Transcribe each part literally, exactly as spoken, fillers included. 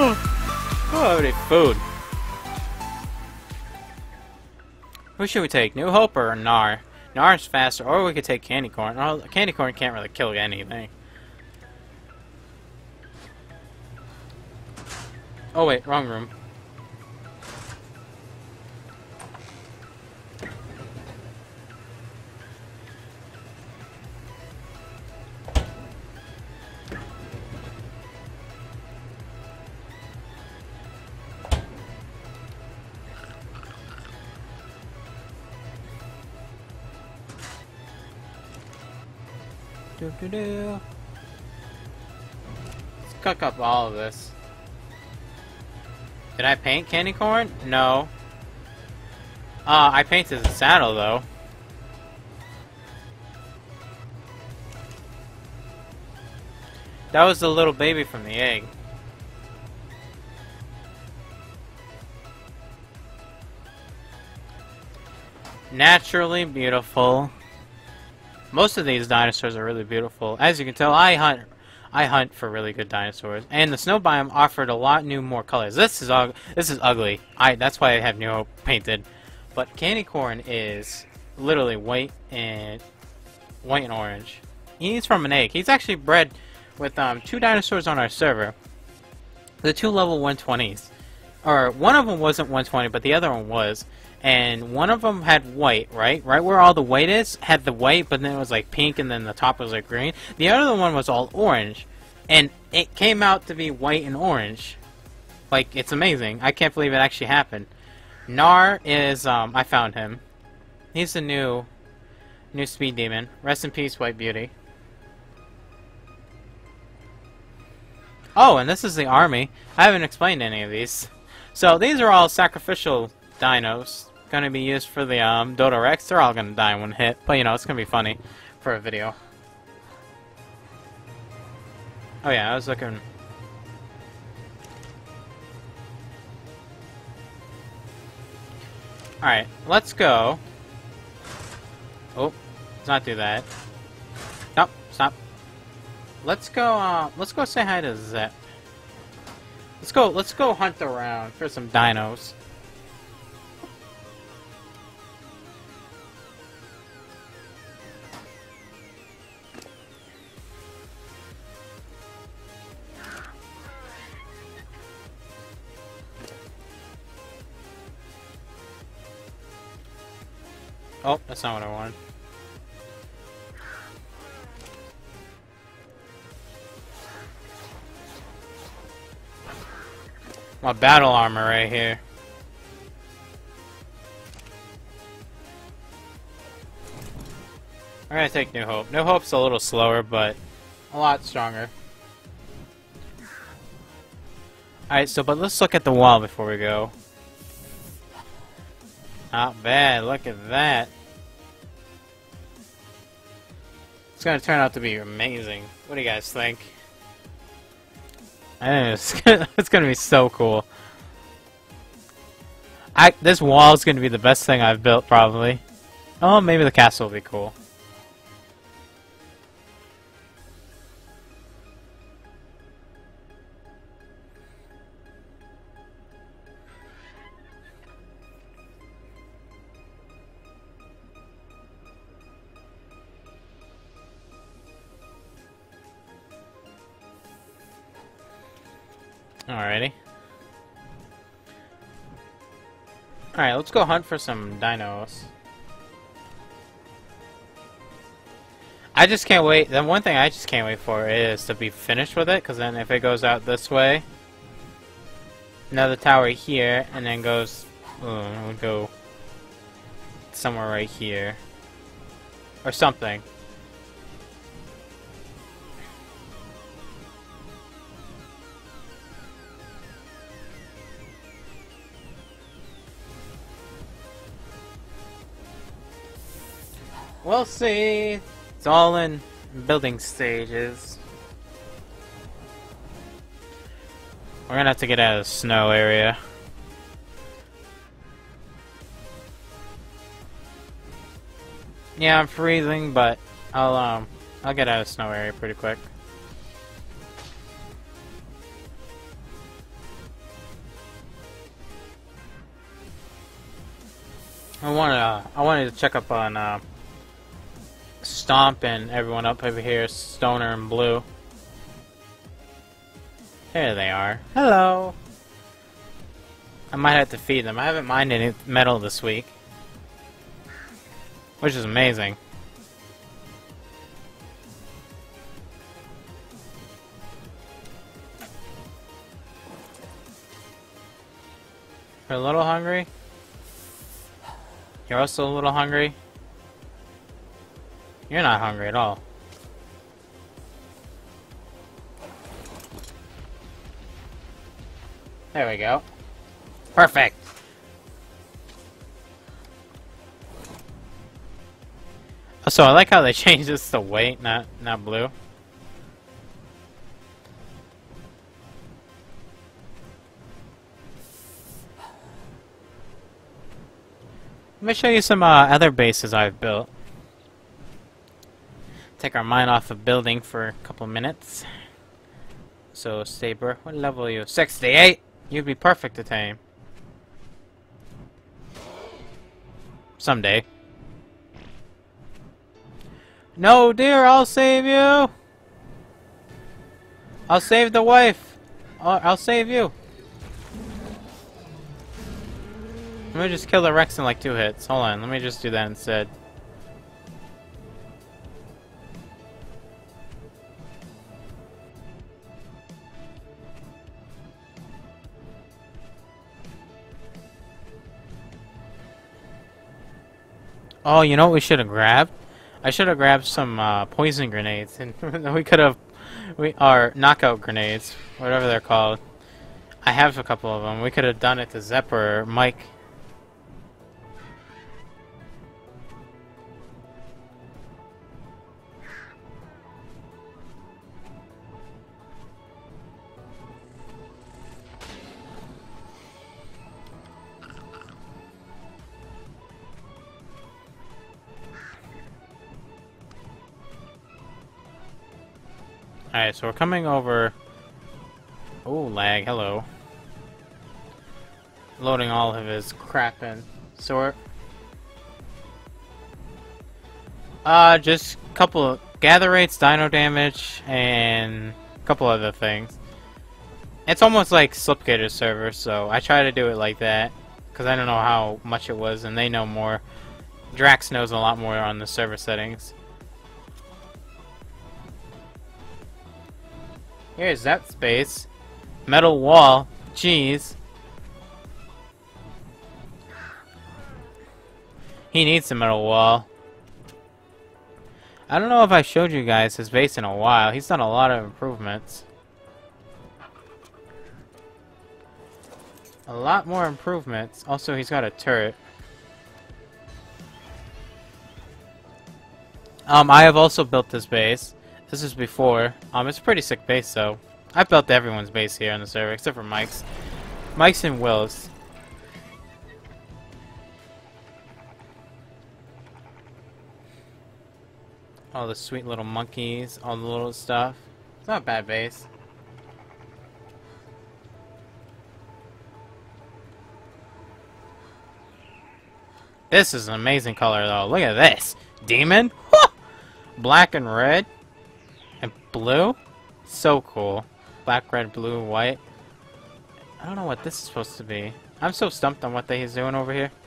Oh, any food. Who should we take? New Hope or Gnar? Gnar's faster, or we could take Candy Corn. Oh, Candy Corn can't really kill anything. Oh wait, wrong room. Do do do. Let's cook up all of this. Did I paint Candy Corn? No. Uh, I painted the saddle though. That was the little baby from the egg. Naturally beautiful. Most of these dinosaurs are really beautiful. As you can tell, I hunt I hunt for really good dinosaurs. And the snow biome offered a lot new more colors. This is ug this is ugly. I that's why I have New Hope painted. But Candy Corn is literally white and white and orange. He's from an egg. He's actually bred with um, two dinosaurs on our server. The two level one twenties. Or one of them wasn't one twenty, but the other one was. And one of them had white, right? Right where all the white is, had the white, but then it was like pink, and then the top was like green. The other one was all orange, and it came out to be white and orange. Like, it's amazing. I can't believe it actually happened. Gnar is, um, I found him. He's the new, new speed demon. Rest in peace, White Beauty. Oh, and this is the army. I haven't explained any of these. So, these are all sacrificial dinos. Gonna be used for the um, Dodo Rex. They're all gonna die in one hit, but you know, it's gonna be funny for a video. Oh yeah, I was looking. Alright, let's go. Oh, let's not do that. Nope, stop. Let's go, uh, let's go say hi to Zep. Let's go, let's go hunt around for some dinos. Oh, that's not what I wanted. My battle armor right here. We're gonna take New Hope. New Hope's a little slower, but a lot stronger. Alright, so, but let's look at the wall before we go. Not bad, look at that. It's gonna turn out to be amazing. What do you guys think? I think it's gonna, it's gonna be so cool. I this wall is gonna be the best thing I've built, probably. Oh, maybe the castle will be cool. Alrighty. Alright, let's go hunt for some dinos. I just can't wait. The one thing I just can't wait for is to be finished with it, because then if it goes out this way, another tower here, and then goes, oh, it would go somewhere right here. Or something. We'll see. It's all in building stages. We're gonna have to get out of the snow area. Yeah, I'm freezing, but I'll um I'll get out of the snow area pretty quick. I wanna, I wanted to check up on uh, Stomp and everyone up over here, Stoner and Blue. There they are. Hello. I might have to feed them. I haven't mined any metal this week, which is amazing. You're a little hungry? You're also a little hungry? You're not hungry at all. There we go. Perfect! So I like how they changed this to white, not, not blue. Let me show you some uh, other bases I've built. Take our mind off of building for a couple minutes. So, Saber, what level are you? sixty-eight? You'd be perfect to tame. Someday. No, dear, I'll save you! I'll save the wife! I'll, I'll save you! Let me just kill the Rex in like two hits. Hold on, let me just do that instead. Oh, you know what we should have grabbed? I should have grabbed some uh, poison grenades, and we could have, we or knockout grenades, whatever they're called. I have a couple of them. We could have done it to Zep or Mike. Alright, so we're coming over... Oh, lag, hello. Loading all of his crap in. Sort. Uh, just a couple of... Gather rates, dino damage, and... a couple other things. It's almost like Slipgator's server, so I try to do it like that. Because I don't know how much it was, and they know more. Drax knows a lot more on the server settings. Here's that space. Metal wall. Jeez. He needs a metal wall. I don't know if I showed you guys his base in a while. He's done a lot of improvements. A lot more improvements. Also, he's got a turret. Um, I have also built this base. This is before. Um, it's a pretty sick base, though. I've built everyone's base here on the server, except for Mike's. Mike's and Will's. All the sweet little monkeys, all the little stuff. It's not a bad base. This is an amazing color, though. Look at this. Demon? Black and red. And blue? So cool. Black, red, blue, white. I don't know what this is supposed to be. I'm so stumped on what he's doing over here.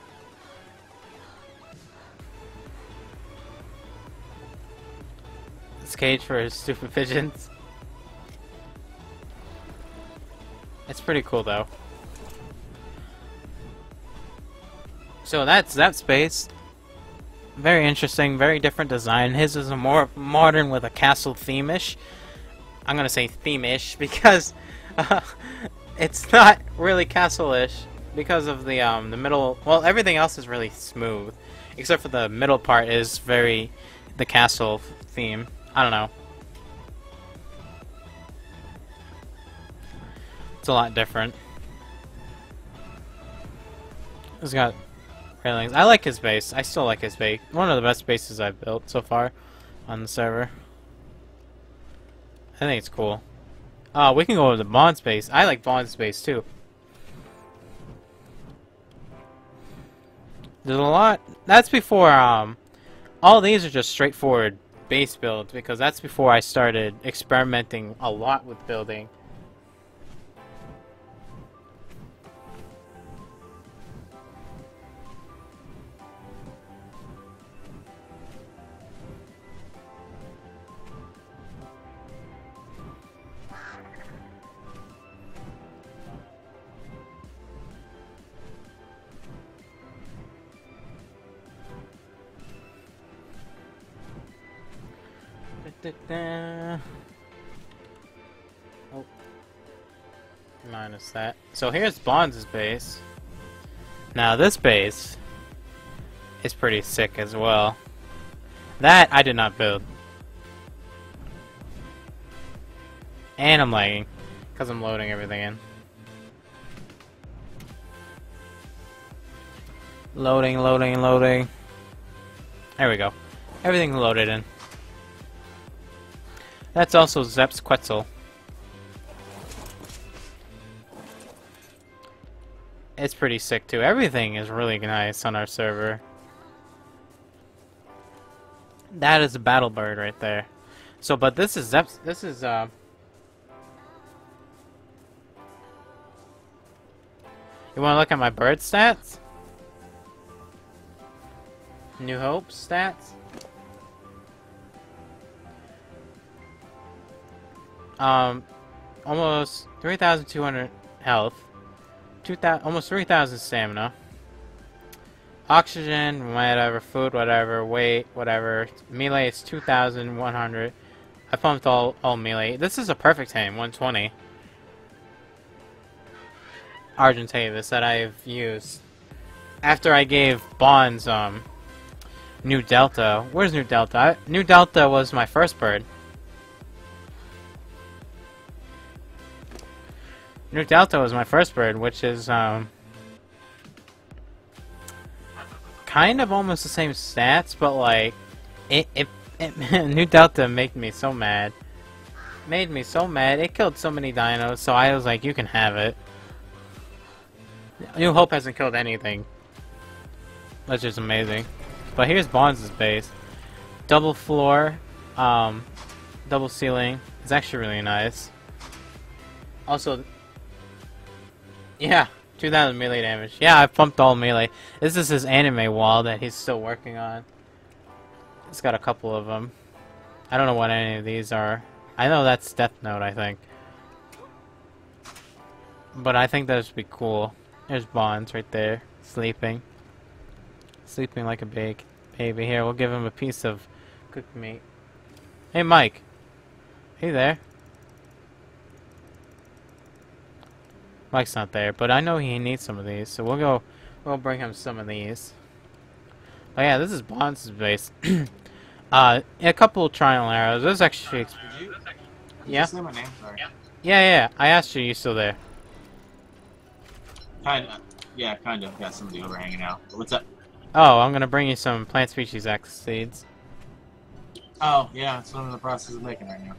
This cage for his stupid pigeons. It's pretty cool, though. So that's that space. Very interesting, very different design. His is a more modern with a castle theme-ish. I'm gonna say theme-ish because uh, it's not really castle-ish because of the um the middle. Well, everything else is really smooth, except for the middle part is very the castle theme. I don't know. It's a lot different. It's got railings. I like his base. I still like his base. One of the best bases I've built so far on the server. I think it's cool. Uh, we can go over to Bond's base. I like Bond's base too. There's a lot. That's before, um, all these are just straightforward base builds, because that's before I started experimenting a lot with building. Oh. Minus that. So here's Bonds' base. Now this base is pretty sick as well. That I did not build. And I'm lagging, because I'm loading everything in. Loading, loading, loading. There we go. Everything loaded in. That's also Zepp's Quetzal. It's pretty sick too. Everything is really nice on our server. That is a battle bird right there. So, but this is Zepp's. This is uh. You want to look at my bird stats? New Hope stats. Um, almost three thousand two hundred health, two thousand, almost three thousand stamina, oxygen, whatever, food, whatever, weight, whatever. Melee is two thousand one hundred. I pumped all all melee. This is a perfect team, one twenty. Argentavis that I've used after I gave Bonds um New Delta. Where's New Delta? I, New Delta was my first bird. New Delta was my first bird, which is um, kind of almost the same stats, but like it, it, it New Delta made me so mad. Made me so mad. It killed so many dinos, so I was like, you can have it. New Hope hasn't killed anything, which is amazing. But here's Bonds' base. Double floor, um, double ceiling. It's actually really nice. Also. Yeah, two thousand melee damage. Yeah, I pumped all melee. This is his anime wall that he's still working on. It's got a couple of them. I don't know what any of these are. I know that's Death Note, I think. But I think that would be cool. There's Bonds right there, sleeping. Sleeping like a big baby. Here, we'll give him a piece of cooked meat. Hey, Mike. Hey there. Mike's not there, but I know he needs some of these, so we'll go. We'll bring him some of these. Oh yeah, this is Bonds' base. uh, a couple of triangle arrows. This is actually. Did you? Yeah. Did you say my name? Sorry. Yeah, yeah. I asked you. You still there? Kinda. Yeah, kind of. Yeah, somebody over hanging out. What's up? Oh, I'm gonna bring you some Plant Species X seeds. Oh, yeah, that's what I'm in the process of making right now.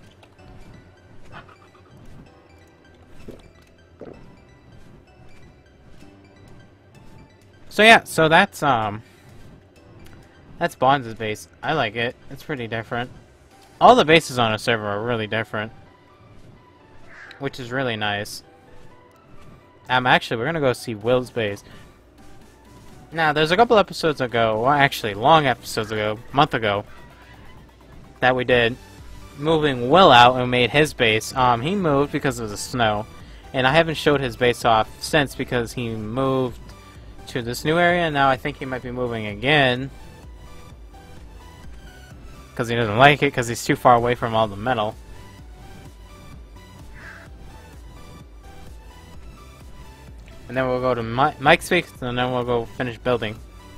So yeah, so that's um that's Bonds' base. I like it. It's pretty different. All the bases on a server are really different, which is really nice. Um actually we're gonna go see Will's base. Now there's a couple episodes ago, well actually long episodes ago, a month ago, that we did moving Will out and made his base. Um he moved because of the snow. And I haven't showed his base off since because he moved to this new area, and now I think he might be moving again because he doesn't like it because he's too far away from all the metal. And then we'll go to Mi Mike's base, and then we'll go finish building.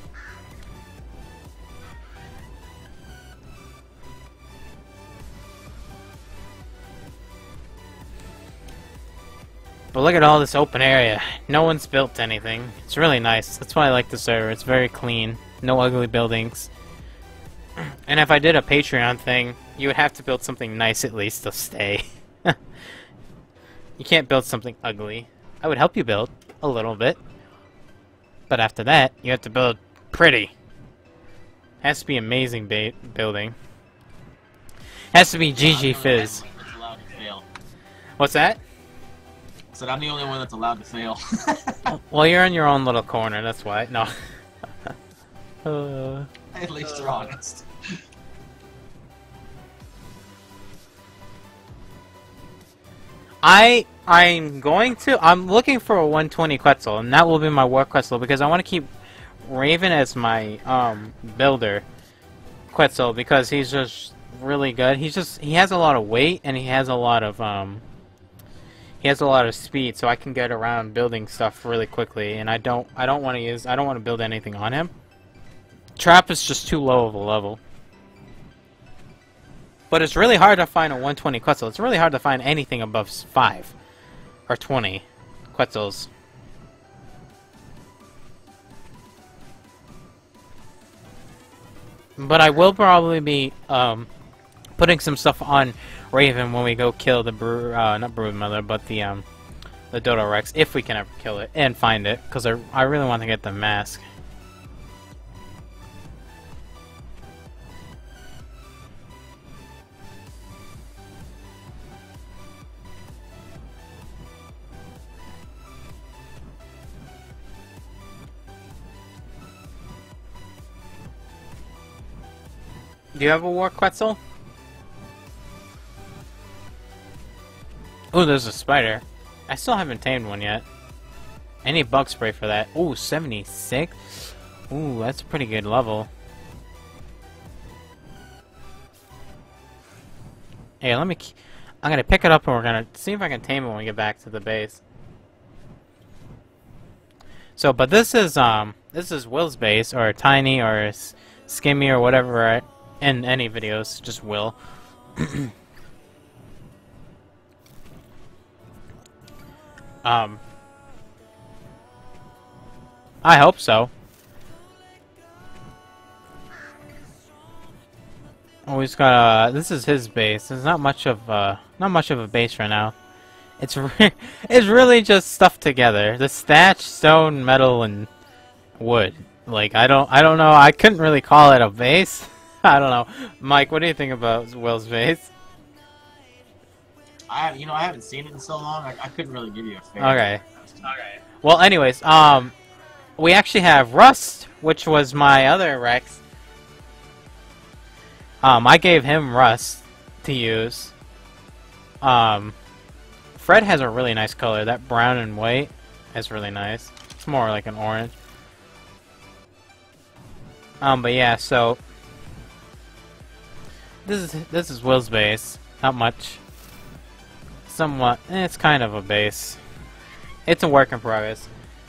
But look at all this open area. No one's built anything. It's really nice. That's why I like the server. It's very clean. No ugly buildings. And if I did a Patreon thing, you would have to build something nice at least to stay. You can't build something ugly. I would help you build a little bit. But after that, you have to build pretty. Has to be amazing ba building. Has to be G G Fizz. That's allowed to fail. What's that? I said I'm the only one that's allowed to fail. Well, you're in your own little corner, that's why. No. uh, At least they're honest. I I'm going to I'm looking for a one twenty Quetzal, and that will be my war Quetzal because I want to keep Raven as my um builder Quetzal because he's just really good. He's just he has a lot of weight and he has a lot of um he has a lot of speed, so I can get around building stuff really quickly. And I don't I don't want to use I don't want to build anything on him. Trap is just too low of a level. But it's really hard to find a one twenty Quetzal. It's really hard to find anything above five or twenty Quetzals. But I will probably be um, putting some stuff on Raven when we go kill the Bru uh, not Broodmother, but the um, the Dodo Rex, if we can ever kill it and find it, because I I really want to get the mask. Do you have a War Quetzal? Oh, there's a spider. I still haven't tamed one yet. I need bug spray for that. Ooh, seventy-six? Ooh, that's a pretty good level. Hey, let me... I'm gonna pick it up and we're gonna see if I can tame it when we get back to the base. So, but this is, um... this is Will's base, or Tiny, or Skimmy, or whatever, right? In any videos, just Will. um, I hope so. Oh, he's got uh this is his base. There's not much of uh not much of a base right now. It's re it's really just stuff together. The thatch, stone, metal, and wood. Like I don't I don't know. I couldn't really call it a base. I don't know. Mike, what do you think about Will's base? I, you know, I haven't seen it in so long. I, I couldn't really give you a fair. Okay. Okay. Well, anyways, um, we actually have Rust, which was my other Rex. Um, I gave him Rust to use. Um, Fred has a really nice color. That brown and white is really nice. It's more like an orange. Um, but yeah, so this is this is Will's base. Not much. Somewhat. Eh, it's kind of a base. It's a work in progress.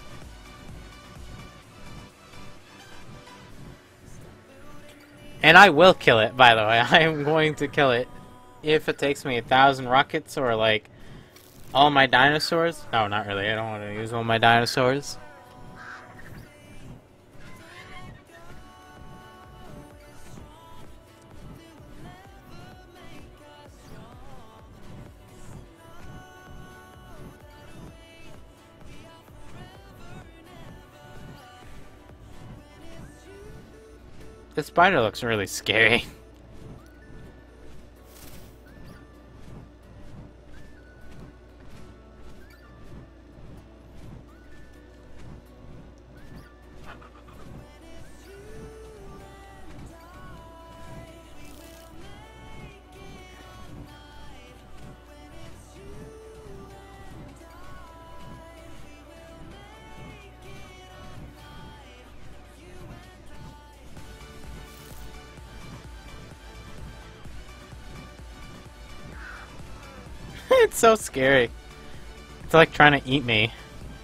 And I will kill it, by the way. I am going to kill it. If it takes me a thousand rockets or like all my dinosaurs. No, not really. I don't want to use all my dinosaurs. This spider looks really scary. It's so scary. It's like trying to eat me.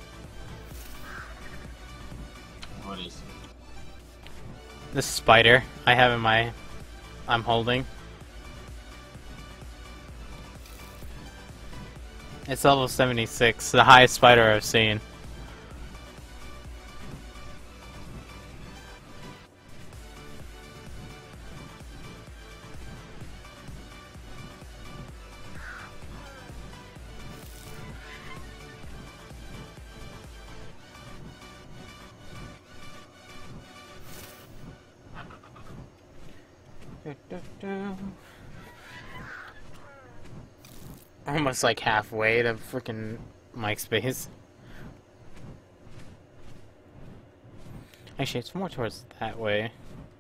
What is? This spider I have in my... I'm holding. It's level seventy-six, the highest spider I've seen. Du, du, du. Almost like halfway to freaking Mike's base. Actually, it's more towards that way.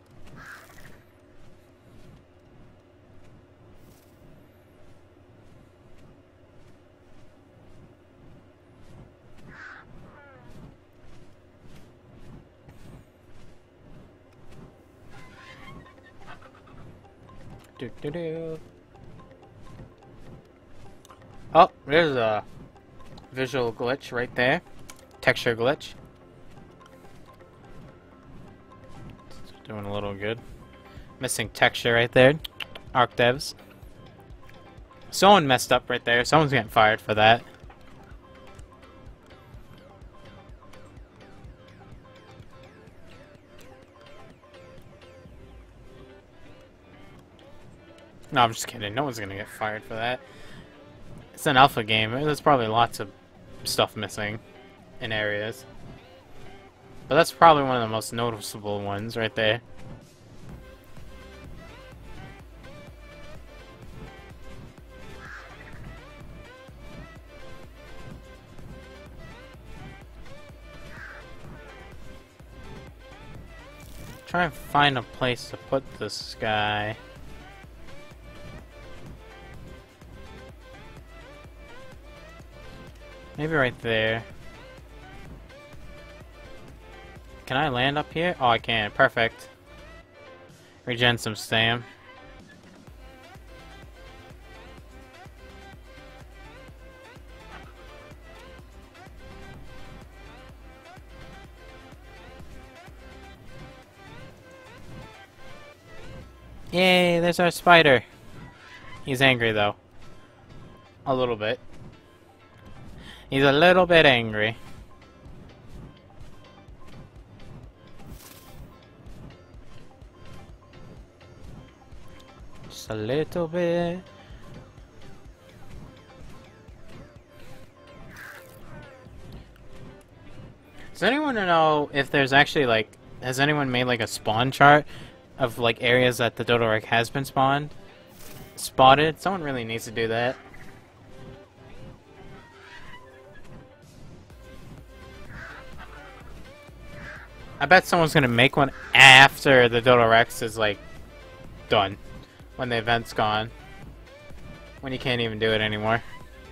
Do, do, do. Oh, there's a visual glitch right there. Texture glitch. It's doing a little good. Missing texture right there. Arc devs. Someone messed up right there. Someone's getting fired for that. No, I'm just kidding. No one's gonna get fired for that. It's an alpha game. There's probably lots of stuff missing in areas. But that's probably one of the most noticeable ones right there. Try and find a place to put this guy. Maybe right there. Can I land up here? Oh, I can. Perfect. Regen some stam. Yay, there's our spider. He's angry though. A little bit. He's a little bit angry. Just a little bit. Does anyone know if there's actually like, has anyone made like a spawn chart of like areas that the Dodorak has been spawned? Spotted? Someone really needs to do that. I bet someone's gonna make one after the Dodorex is like done. When the event's gone. When you can't even do it anymore.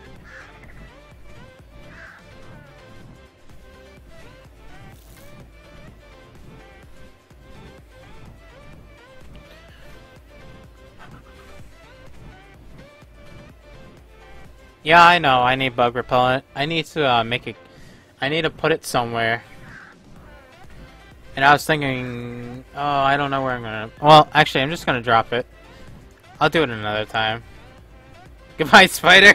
Yeah, I know. I need bug repellent. I need to uh, make it. I need to put it somewhere. And I was thinking, oh, I don't know where I'm gonna. Well, actually, I'm just gonna drop it. I'll do it another time. Goodbye, spider.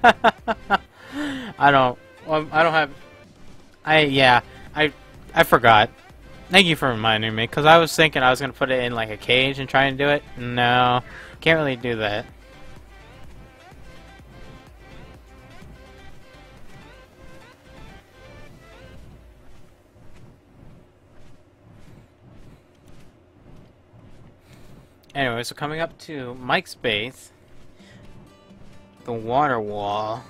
I don't. Well, I don't have. I yeah. I I forgot. Thank you for reminding me, because I was thinking I was gonna put it in like a cage and try and do it. No, can't really do that. Anyway, so coming up to Mike's base, the water wall.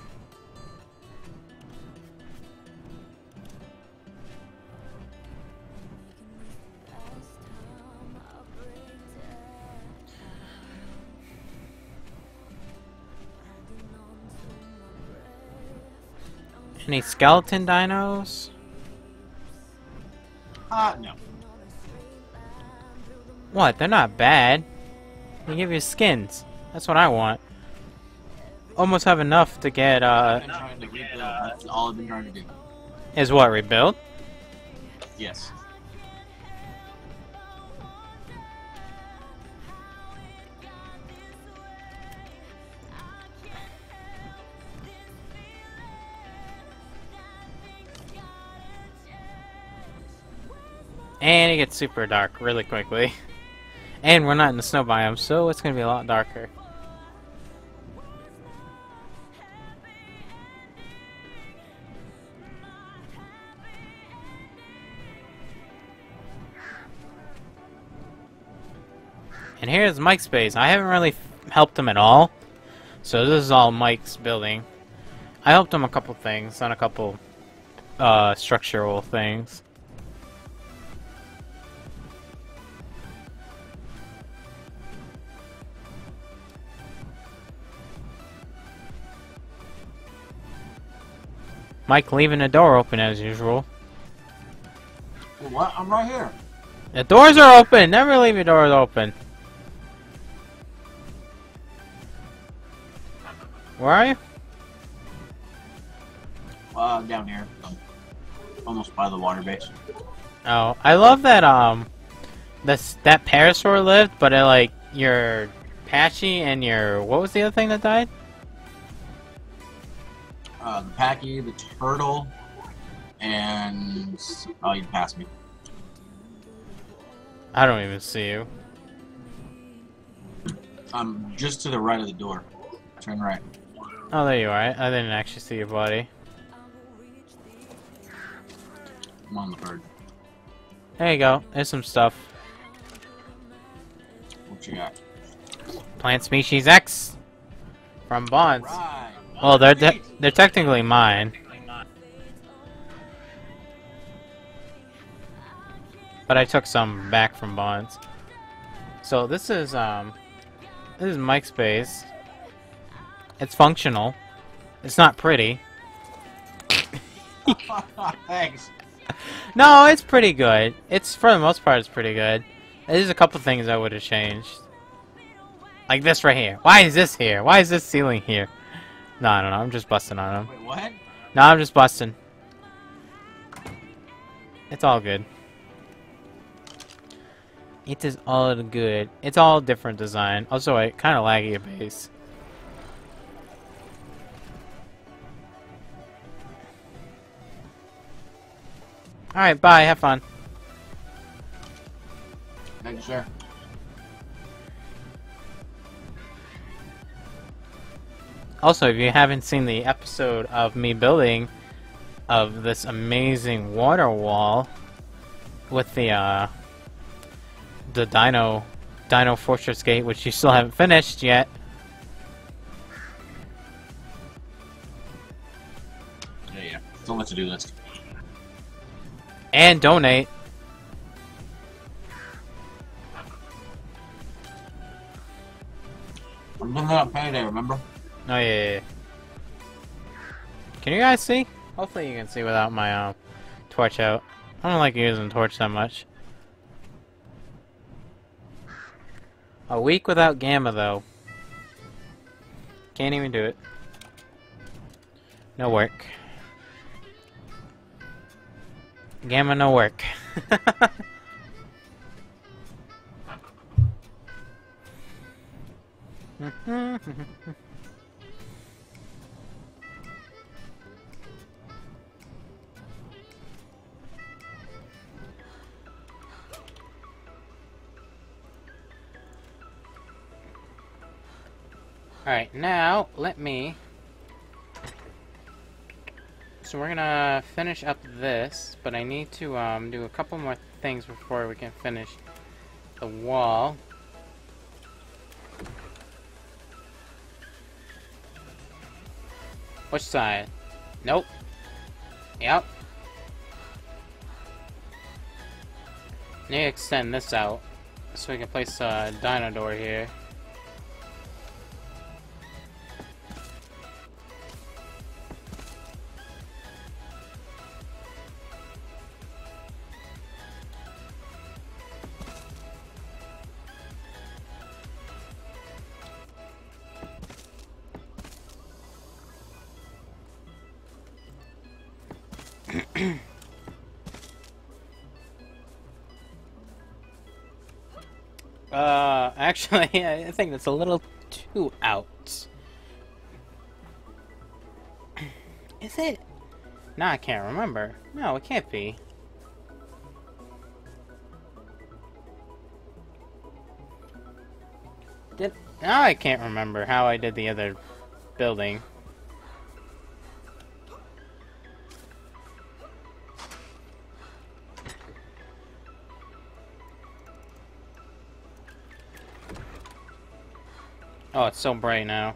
Any skeleton dinos? Uh, no. What? They're not bad. They give you skins. That's what I want. Almost have enough to get, uh... I've been trying to rebuild. That's all I've been trying to do. Is what, rebuild? Yes. And it gets super dark really quickly. And we're not in the snow biome, so it's gonna be a lot darker. And here's Mike's base. I haven't really f helped him at all. So this is all Mike's building. I helped him a couple things, on a couple uh, structural things. Mike leaving the door open as usual. What? I'm right here. The doors are open! Never leave your doors open. Where are you? Uh, down here. Um, almost by the water base. Oh, I love that, um, this, that Parasaur lived, but it, like, your Patchy and your, what was the other thing that died? Uh, the Packy, the Turtle, and... Oh, you passed me. I don't even see you. I'm just to the right of the door. Turn right. Oh, there you are. I didn't actually see your body. I'm on the bird. There you go. There's some stuff. What you got? Plant species X from Bonds. Right. Well, they're te they're technically mine, but I took some back from Bonds. So this is um, this is Mike's base. It's functional. It's not pretty. Thanks. No, it's pretty good. It's, for the most part, it's pretty good. There's a couple things I would have changed. Like this right here. Why is this here? Why is this ceiling here? No, I don't know. I'm just busting on him. Wait, what? No, I'm just busting. It's all good. It is all good. It's all different design. Also, I kind of laggy a base. Alright, bye. Have fun. Thank you, sir. Also, if you haven't seen the episode of me building of this amazing water wall with the uh, the Dino Dino Fortress Gate, which you still haven't finished yet. Yeah, yeah. Don't let to do list. And donate. I'm doing that on payday, remember? Oh yeah, yeah, yeah. Can you guys see? Hopefully you can see without my um, torch out. I don't like using torch that much. A week without Gamma though. Can't even do it. No work. Gamma no work. Alright, now let me... So we're gonna finish up this, but I need to um, do a couple more things before we can finish the wall. Which side? Nope. Yep. Need to extend this out so we can place a dino door here. uh, actually, I think that's a little too out. Is it? No, I can't remember. No, it can't be. Did now I can't remember how I did the other building. Oh, it's so bright now.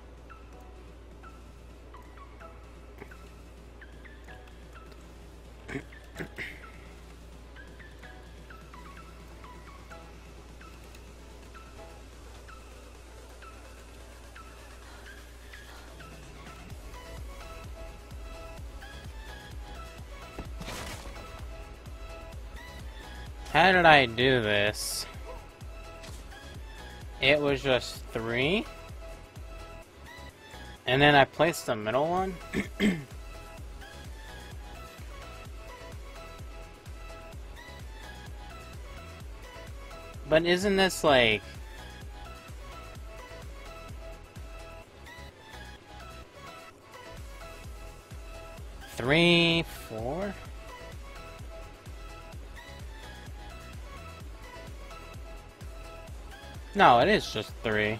How did I do this? It was just three. And then I placed the middle one. But isn't this like... Three, four? No, it is just three.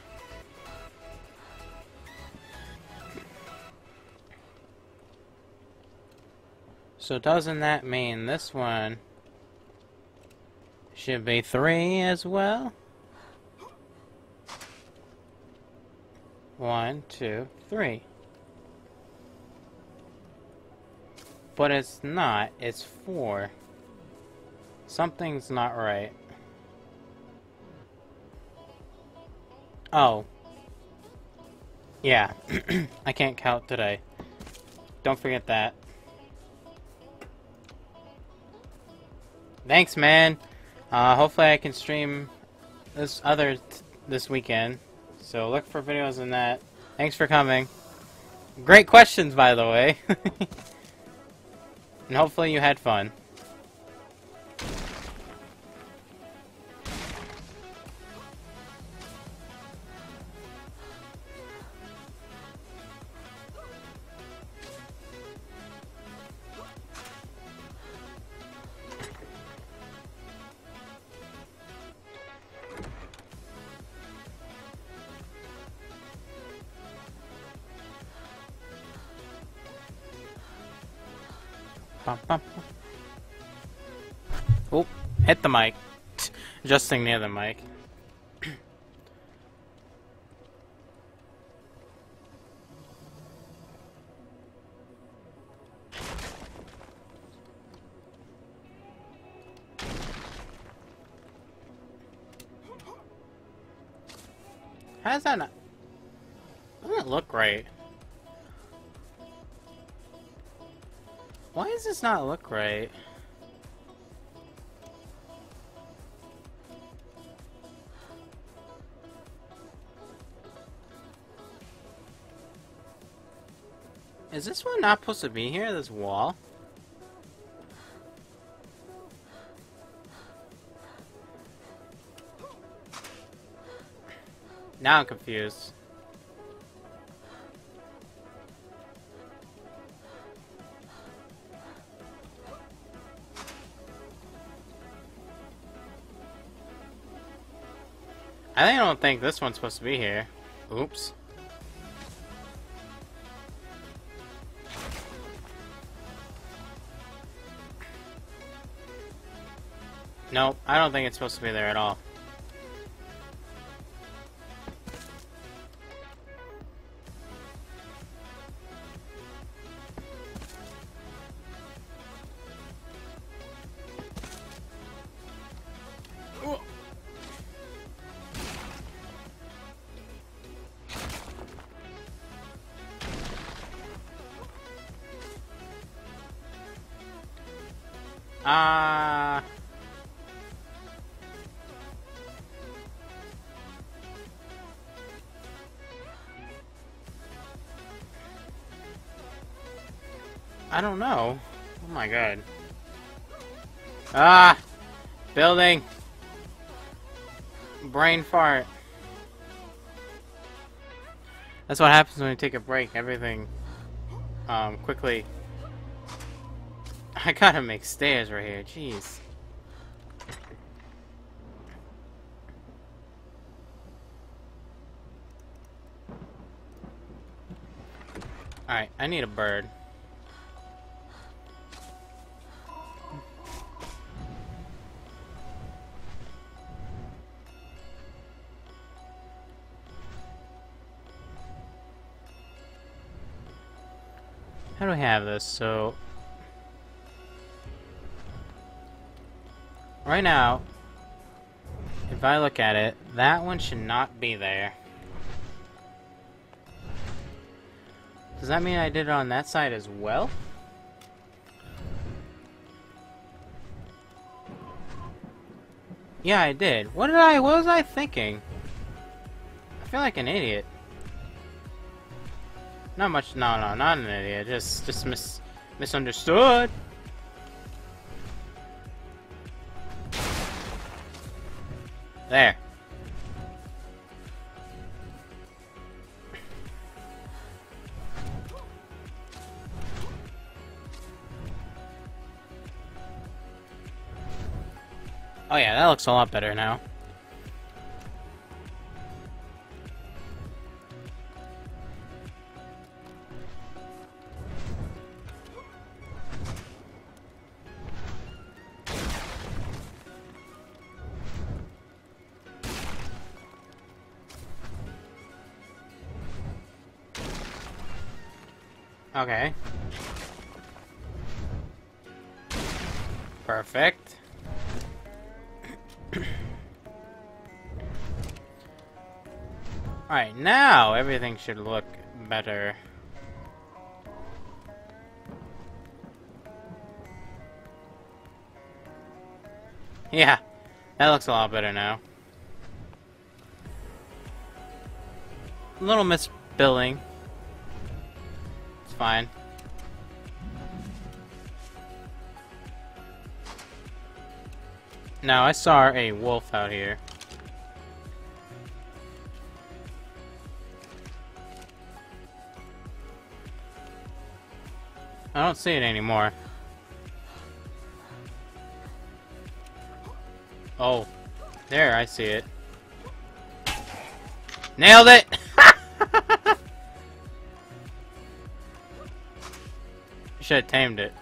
So doesn't that mean this one should be three as well? One, two, three. But it's not, it's four. Something's not right. Oh. Yeah. I can't count today. Don't forget that. Thanks, man. Uh, hopefully I can stream this other t this weekend. So look for videos on that. Thanks for coming. Great questions, by the way. And hopefully you had fun. Bum, bum, bum. Oh, hit the mic. Adjusting near the mic. How does that not... Doesn't it look right? Why does this not look right? Is this one not supposed to be here, this wall? Now I'm confused. I think I don't think this one's supposed to be here. Oops. Nope, I don't think it's supposed to be there at all. Ah. Uh... I don't know. Oh my god. Ah! Building! Brain fart. That's what happens when you take a break. Everything, um, quickly... I gotta make stairs right here. Jeez. Alright, I need a bird. How do we have this? So right now, if I look at it, that one should not be there. Does that mean I did it on that side as well? Yeah, I did. What did I, what was I thinking? I feel like an idiot. Not much, no, no, not an idiot. Just, just mis, misunderstood. There. Oh yeah, that looks a lot better now. Okay. Perfect. Alright, now everything should look better. Yeah, that looks a lot better now. A little misbilling. It's fine. Now, I saw a wolf out here. I don't see it anymore. Oh, there, I see it. Nailed it! Should have tamed it.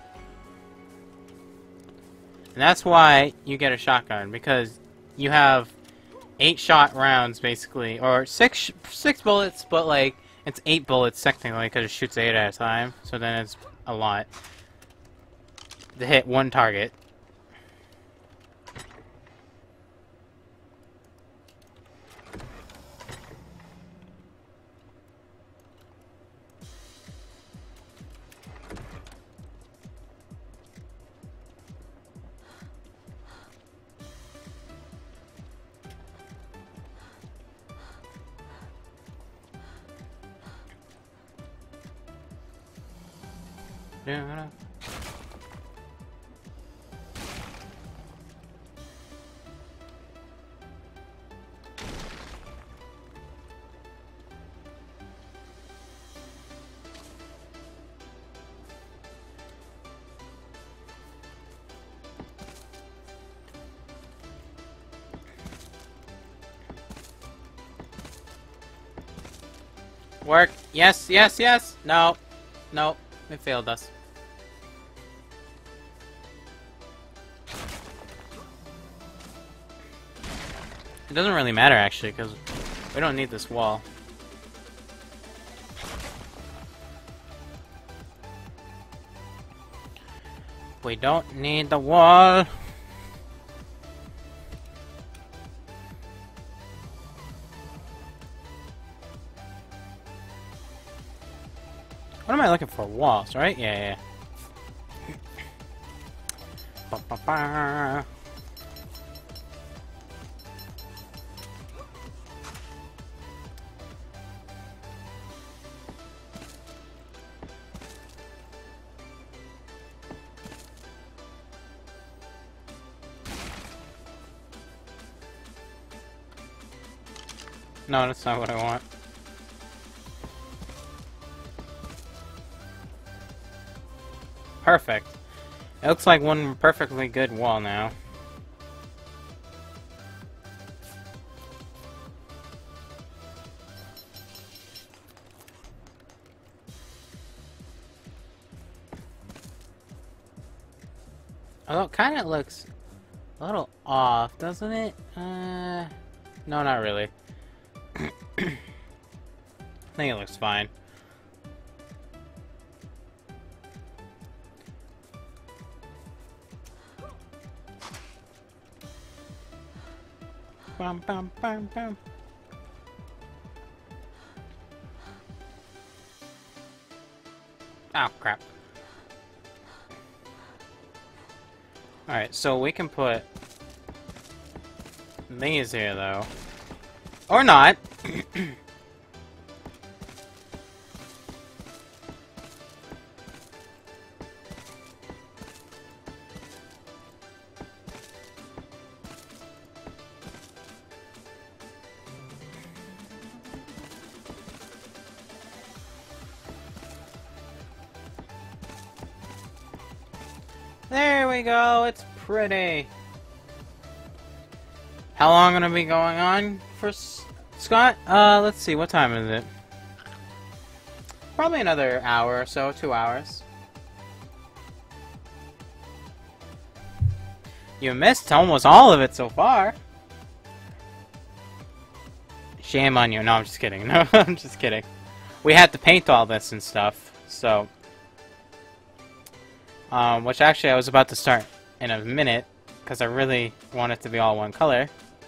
And that's why you get a shotgun, because you have eight shot rounds, basically, or six six bullets, but like it's eight bullets technically, because it shoots eight at a time. So then it's a lot to hit one target. Yeah. Work. Yes, yes, yes. No. No. It failed us. It doesn't really matter, actually, because we don't need this wall. We don't need the wall. What am I looking for? Walls, right? Yeah, yeah. Ba, ba, ba. No, that's not what I want. Perfect. It looks like one perfectly good wall now. Although it kind of looks a little off, doesn't it? Uh, no, not really. I think it looks fine. bum, bum, bum, bum. Oh, crap. Alright, so we can put these here, though. Or not. There we go, it's pretty. How long gonna be going on for S Scott? Uh, let's see, what time is it? Probably another hour or so, two hours. You missed almost all of it so far. Shame on you. No, I'm just kidding. No, I'm just kidding. We had to paint all this and stuff, so... Um, which actually I was about to start in a minute, because I really want it to be all one color.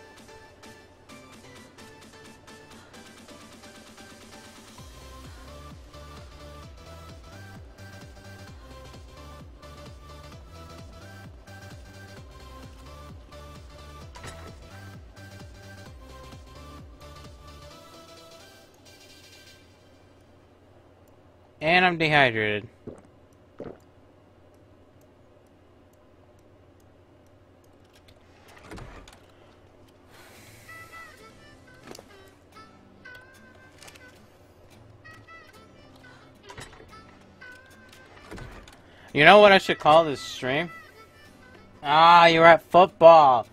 And I'm dehydrated. You know what I should call this stream? Ah, you're at football.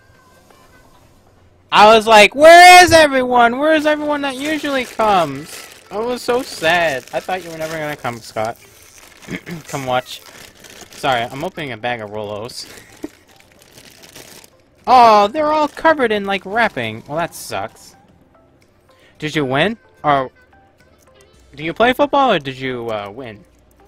I was like, where is everyone? Where is everyone that usually comes? I was so sad. I thought you were never gonna come, Scott. Come watch. Sorry, I'm opening a bag of Rolos. Oh, they're all covered in, like, wrapping. Well, that sucks. Did you win? Or... do you play football, or did you, uh, win?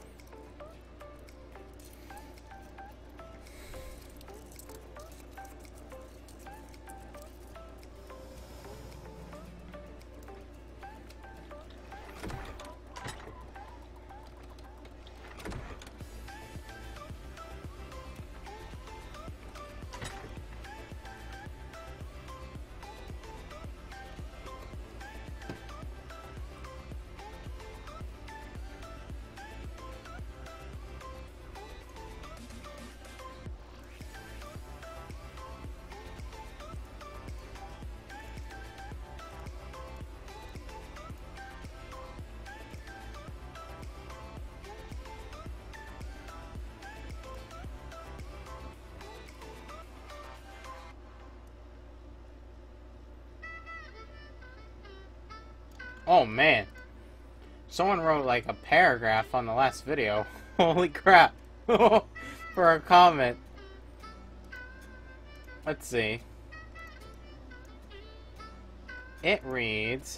Oh man, someone wrote like a paragraph on the last video. Holy crap. For a comment. Let's see. It reads...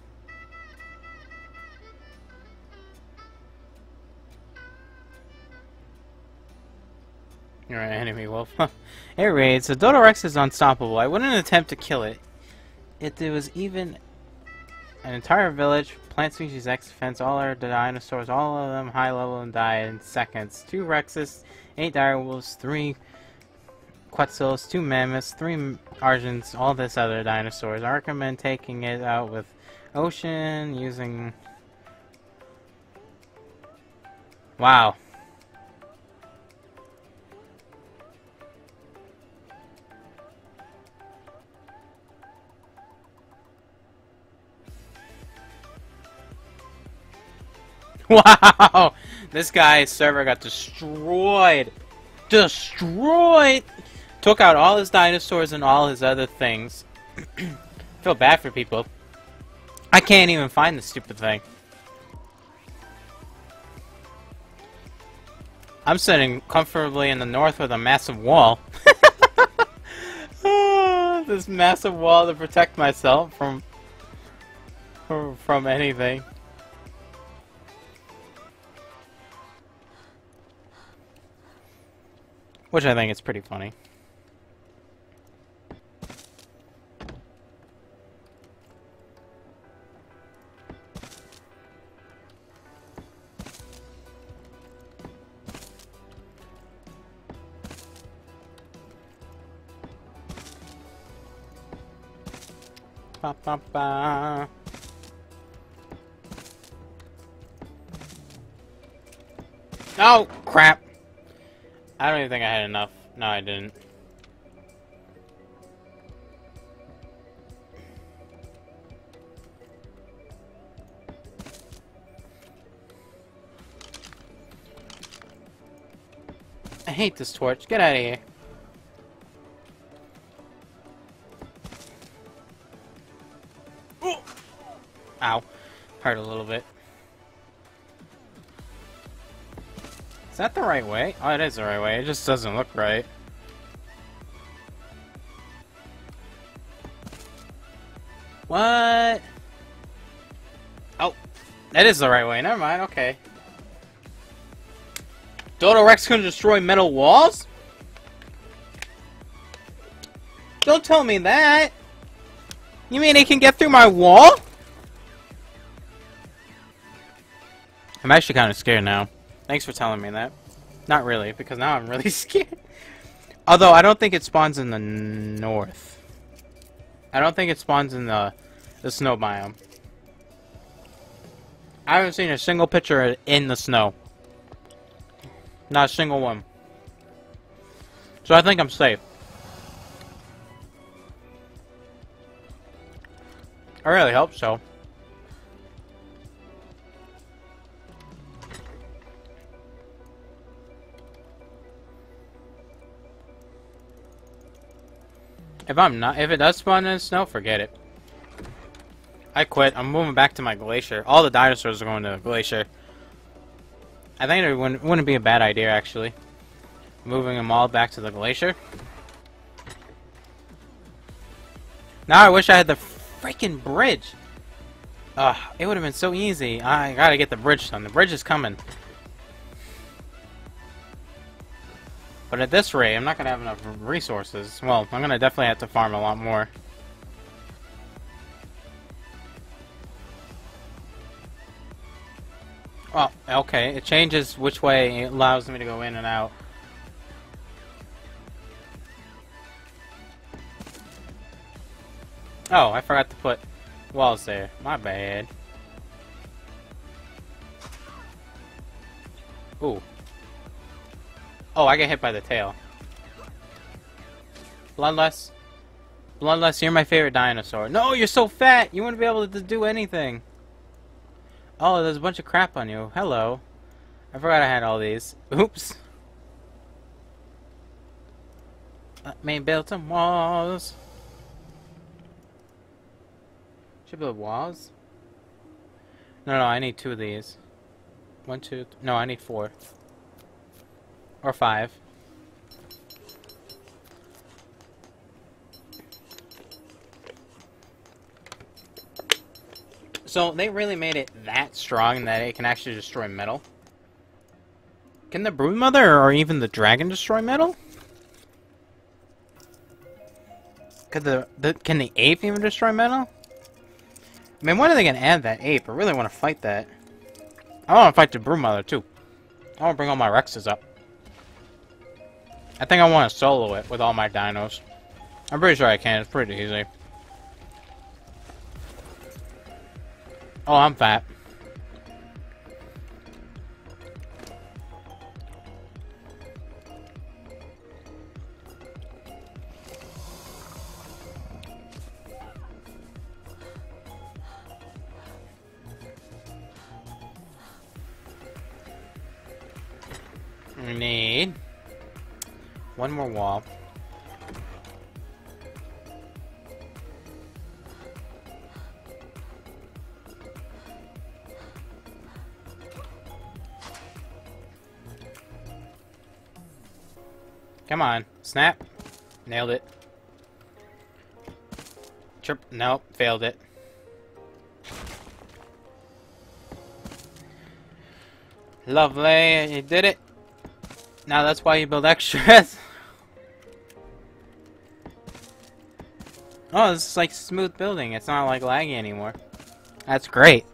You're an enemy wolf. It reads, the Dodorex is unstoppable. I wouldn't attempt to kill it. If there was even an entire village, plant species X defense, all our dinosaurs, all of them high level and die in seconds. Two Rexes, eight direwolves, three Quetzals, two mammoths, three Argents, all this other dinosaurs. I recommend taking it out with Ocean using... Wow. Wow! This guy's server got destroyed. Destroyed! Took out all his dinosaurs and all his other things. Feel bad for people. I can't even find the stupid thing. I'm sitting comfortably in the north with a massive wall. This massive wall to protect myself from from anything. Which I think is pretty funny. ba ba ba. Oh, crap. I don't even think I had enough. No, I didn't. I hate this torch. Get out of here. Ooh. Ow. Hurt a little bit. Is that the right way? Oh, it is the right way. It just doesn't look right. What? Oh, that is the right way. Never mind. Okay. Dodo Rex can destroy metal walls? Don't tell me that. You mean it can get through my wall? I'm actually kind of scared now. Thanks for telling me that. Not really, because now I'm really scared. Although, I don't think it spawns in the north. I don't think it spawns in the, the snow biome. I haven't seen a single picture in the snow. Not a single one. So I think I'm safe. I really hope so. If I'm not, if it does spawn in snow, forget it. I quit. I'm moving back to my glacier. All the dinosaurs are going to the glacier. I think it wouldn't, wouldn't be a bad idea, actually. Moving them all back to the glacier. Now I wish I had the freaking bridge. Ugh, it would have been so easy. I gotta get the bridge done. The bridge is coming. But at this rate, I'm not gonna have enough resources. Well, I'm gonna definitely have to farm a lot more. Well, okay, it changes which way it allows me to go in and out. Oh, I forgot to put walls there. My bad. Ooh. Oh, I get hit by the tail. Bloodless. Bloodless, you're my favorite dinosaur. No, you're so fat! You wouldn't be able to do anything. Oh, there's a bunch of crap on you. Hello. I forgot I had all these. Oops. Let me build some walls. Should build walls? No, no, I need two of these. One, two, th no, I need four. Or five. So, they really made it that strong that it can actually destroy metal? Can the Broodmother or even the dragon destroy metal? Could the, the can the ape even destroy metal? I mean, when are they gonna add that ape? I really want to fight that. I want to fight the Broodmother too. I want to bring all my Rexes up. I think I want to solo it with all my dinos. I'm pretty sure I can. It's pretty easy. Oh, I'm fat. We need one more wall. Come on, snap. Nailed it. Trip. Nope, failed it. Lovely, you did it. Now that's why you build extras. Oh, this is like smooth building. It's not like laggy anymore. That's great.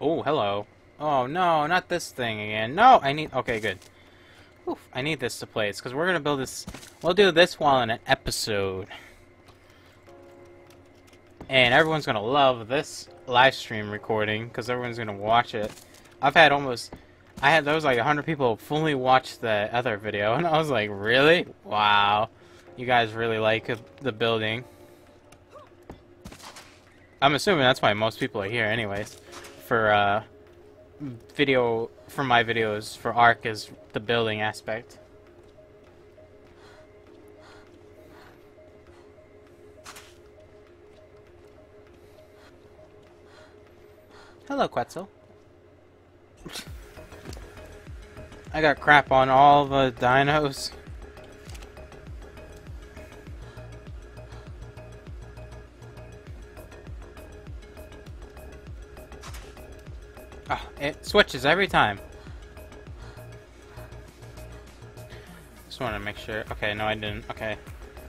Oh, hello. Oh, no, not this thing again. No, I need... Okay, good. Oof, I need this to place, because we're going to build this... We'll do this while in an episode. And everyone's going to love this live stream recording, because everyone's going to watch it. I've had almost... I had... There was like one hundred people fully watch the other video, and I was like, really? Wow. You guys really like the building. I'm assuming that's why most people are here anyways. For, uh... video... For my videos, for Ark, is the building aspect. Hello, Quetzal. I got crap on all the dinos. Oh, it switches every time. Just want to make sure. Okay, no, I didn't. Okay.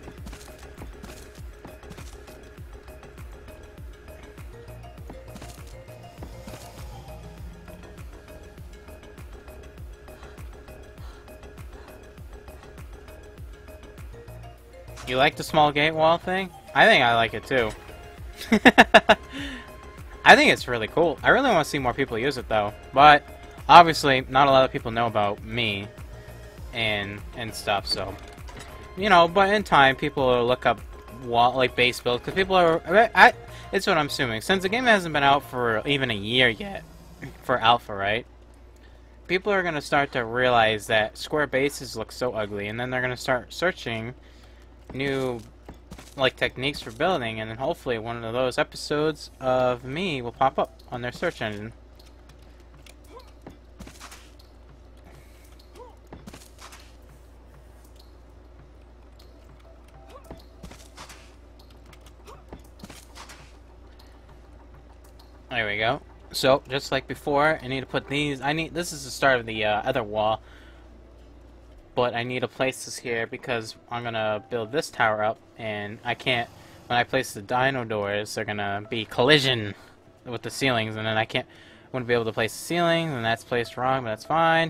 You like the small gate wall thing? I think I like it too. I think it's really cool. I really want to see more people use it though. But obviously not a lot of people know about me and and stuff, so you know, but in time people will look up wall like base build, because people are I, I it's what I'm assuming. Since the game hasn't been out for even a year yet for alpha, right? People are gonna start to realize that square bases look so ugly, and then they're gonna start searching new like techniques for building, and then hopefully one of those episodes of me will pop up on their search engine. There we go. So just like before, I need to put these. I need this is the start of the uh, other wall. But I need to place this here because I'm gonna build this tower up, and I can't. When I place the dino doors, they're gonna be collision with the ceilings, and then I can't. I wouldn't be able to place the ceilings, and that's placed wrong, but that's fine.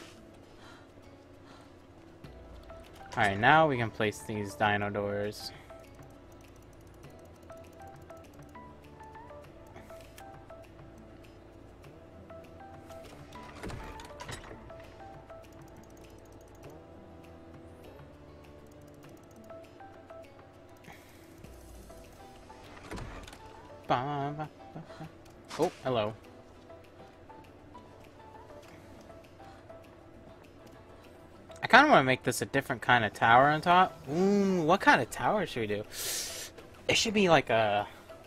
All right, now we can place these dino doors. Oh, hello. I kind of want to make this a different kind of tower on top. Ooh, what kind of tower should we do? It should be like a...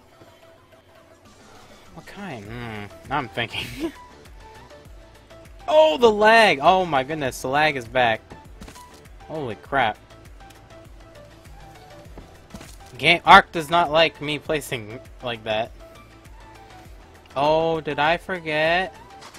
What kind? Hmm, now I'm thinking. Oh, the lag! Oh my goodness, the lag is back. Holy crap. Game Ark does not like me placing like that. Oh, did I forget?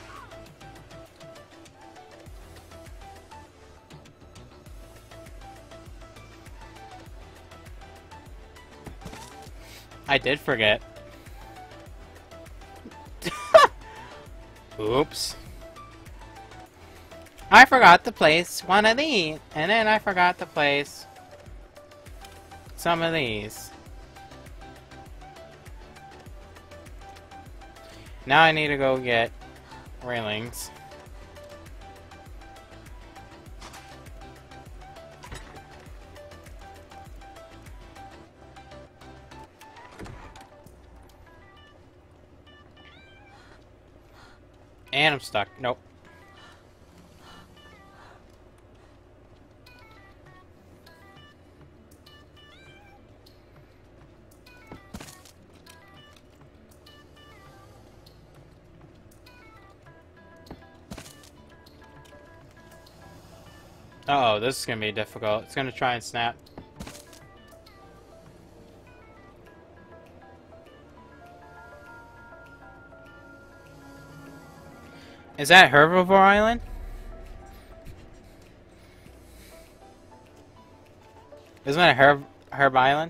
I did forget. Oops. I forgot to place one of these, and then I forgot to place some of these. Now I need to go get railings. And I'm stuck. Nope. Uh oh, this is gonna be difficult. It's gonna try and snap. Is that Herbivore Island? Isn't that Herb Herb Island?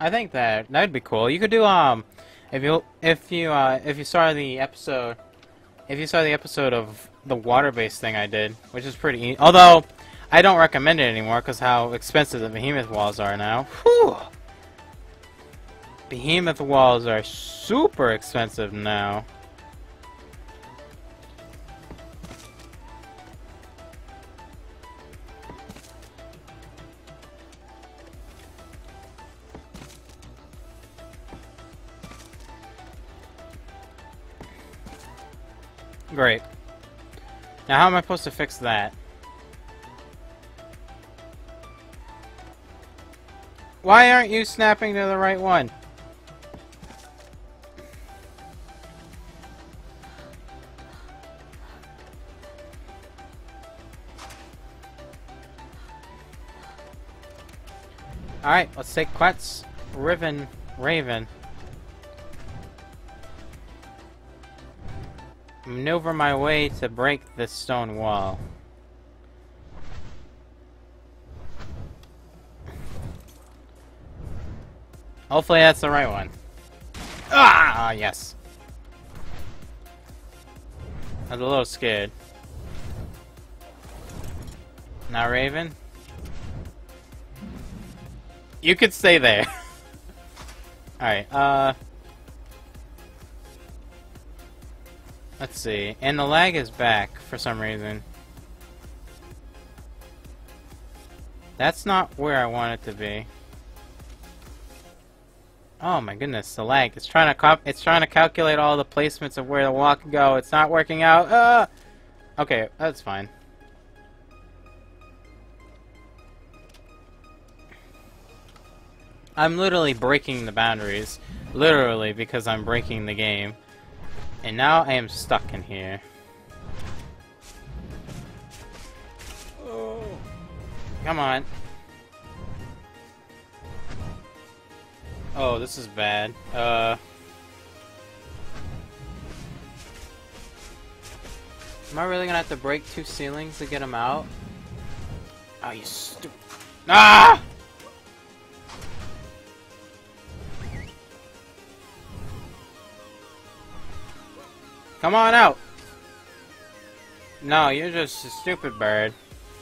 I think that that'd be cool. You could do um, if you if you uh if you saw the episode, if you saw the episode of the water-based thing I did, which is pretty easy. Although I don't recommend it anymore because how expensive the behemoth walls are now. Whew. Behemoth walls are super expensive now. Great. Now how am I supposed to fix that? Why aren't you snapping to the right one? Alright, let's take Quetz, Riven, Raven. Maneuver my way to break this stone wall. Hopefully that's the right one. Ah, yes. I was a little scared. Now, Raven. You could stay there. Alright, uh... let's see. And the lag is back for some reason. That's not where I want it to be. Oh my goodness, the lag. It's trying to cop it's trying to calculate all the placements of where the wall can go. It's not working out. Uh Okay, that's fine. I'm literally breaking the boundaries. Literally, because I'm breaking the game. And now I am stuck in here. Oh. Come on. Oh, this is bad. Uh... Am I really gonna have to break two ceilings to get them out? Oh, you stupid... Ah! Come on out! No, you're just a stupid bird.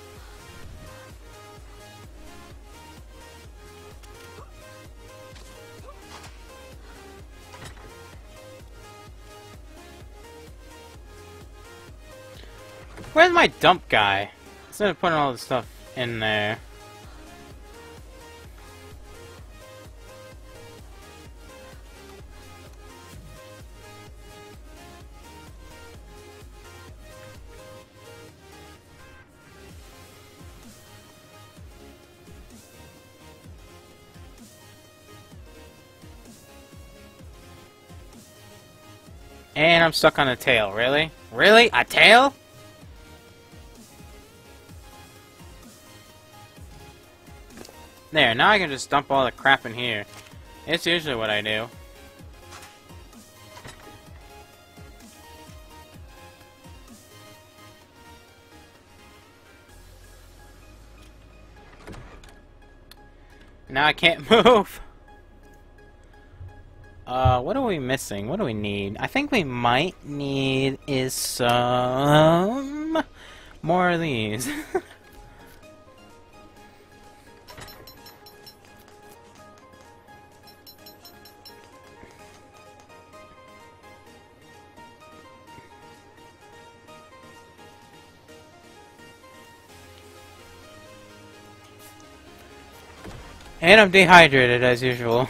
Where's my dump guy? Instead of putting all the stuff in there. And I'm stuck on a tail. Really? Really? A tail? There, now I can just dump all the crap in here. It's usually what I do. Now I can't move! Uh, what are we missing? What do we need? I think we might need is some more of these. And I'm dehydrated as usual.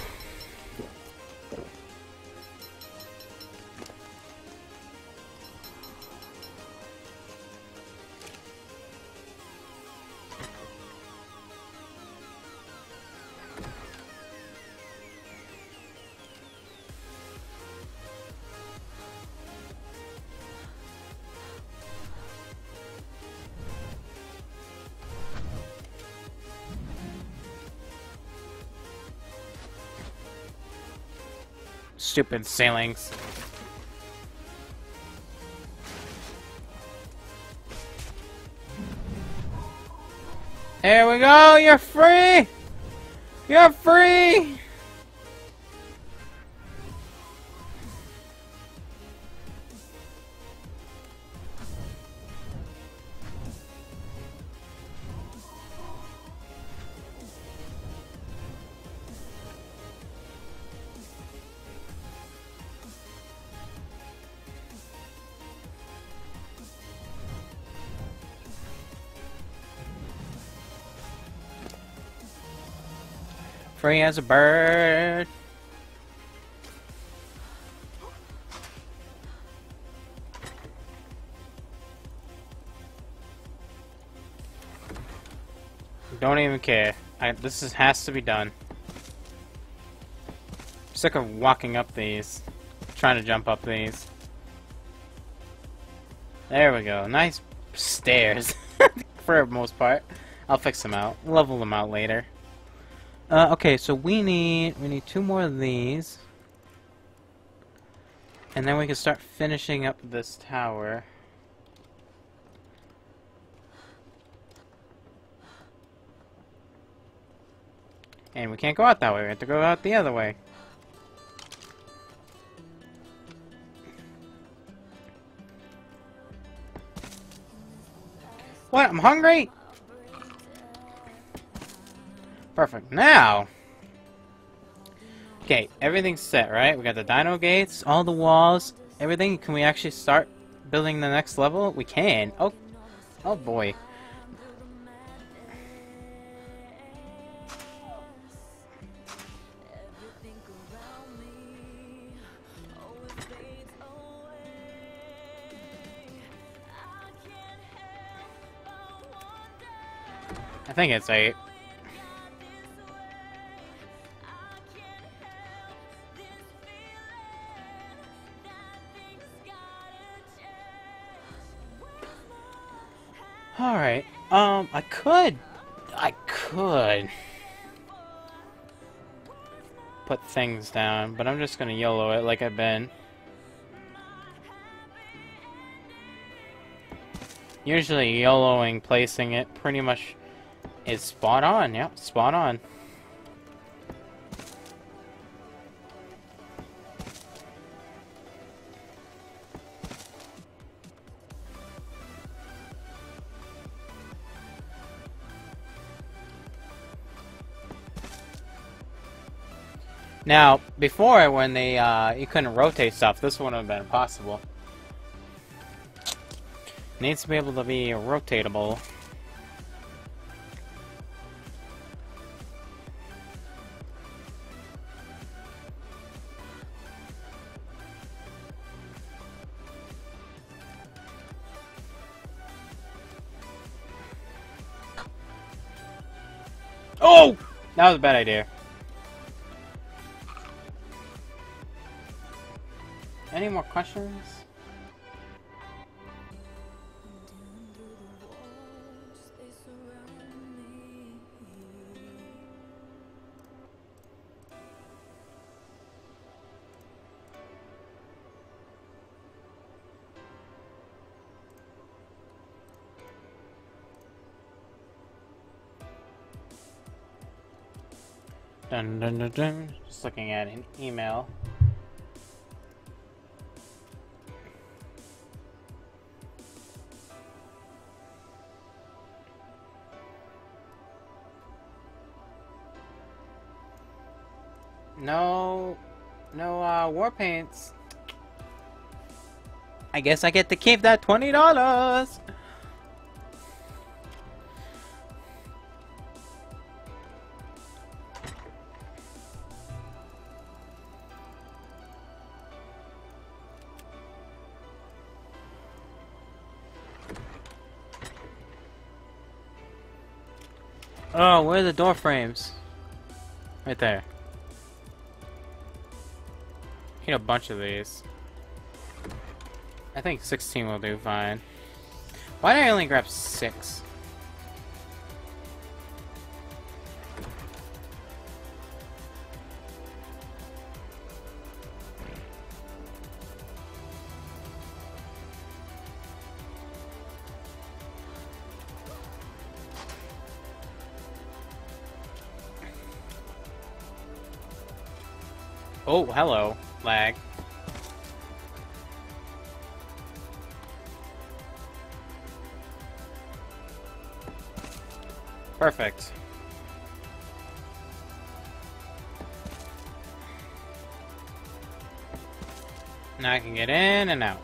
Stupid ceilings. Here we go, you're free! You're free! Free as a bird. Don't even care. I, this is, has to be done. Sick of walking up these. Trying to jump up these. There we go. Nice stairs. For the most part. I'll fix them out. Level them out later. Uh, okay, so we need we need two more of these. And then we can start finishing up this tower. And we can't go out that way, we have to go out the other way. What? I'm hungry? Perfect. Now! Okay, everything's set, right? We got the dino gates, all the walls, everything. Can we actually start building the next level? We can. Oh, oh boy. I think it's eight. Alright, um, I could, I could put things down, but I'm just gonna YOLO it like I've been. Usually YOLOing placing it pretty much is spot on, yeah, spot on. Now, before when they uh, you couldn't rotate stuff, this wouldn't have been possible. Needs to be able to be rotatable. Oh! That was a bad idea. Any more questions? Dun dun dun dun. Just looking at an email. No, no uh, war paints. I guess I get to keep that twenty dollars. Oh, where are the door frames? Right there. Need a bunch of these. I think sixteen will do fine. Why did I only grab six? Oh, hello, lag. Perfect. Now I can get in and out.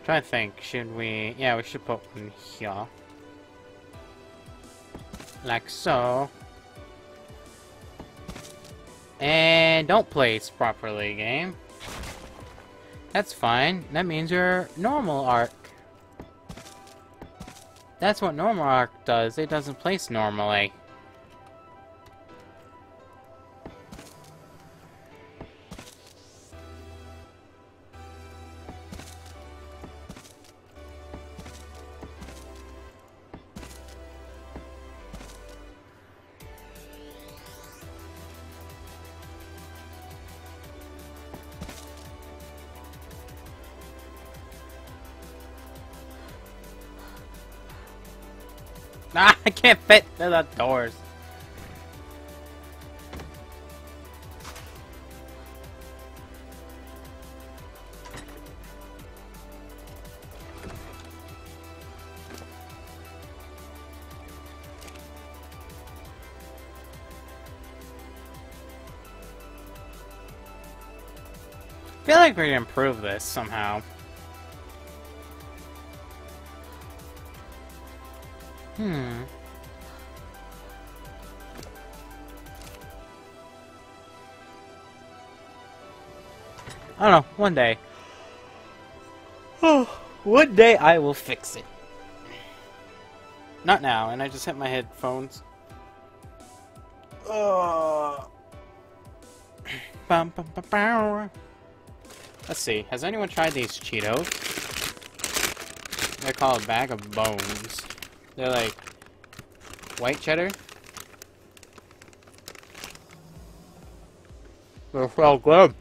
Trying to think, should we... Yeah, we should put one here. Like so. And don't place properly, game. That's fine. That means your normal arc. That's what normal arc does. It doesn't place normally. Ah, I can't fit through the doors. I feel like we can improve this somehow. Hmm. I don't know, one day. Oh, one day I will fix it. Not now, and I just hit my headphones. Uh. Bum, bum, bum, bum. Let's see, has anyone tried these Cheetos? They're called a bag of bones. They're like white cheddar. They're so good.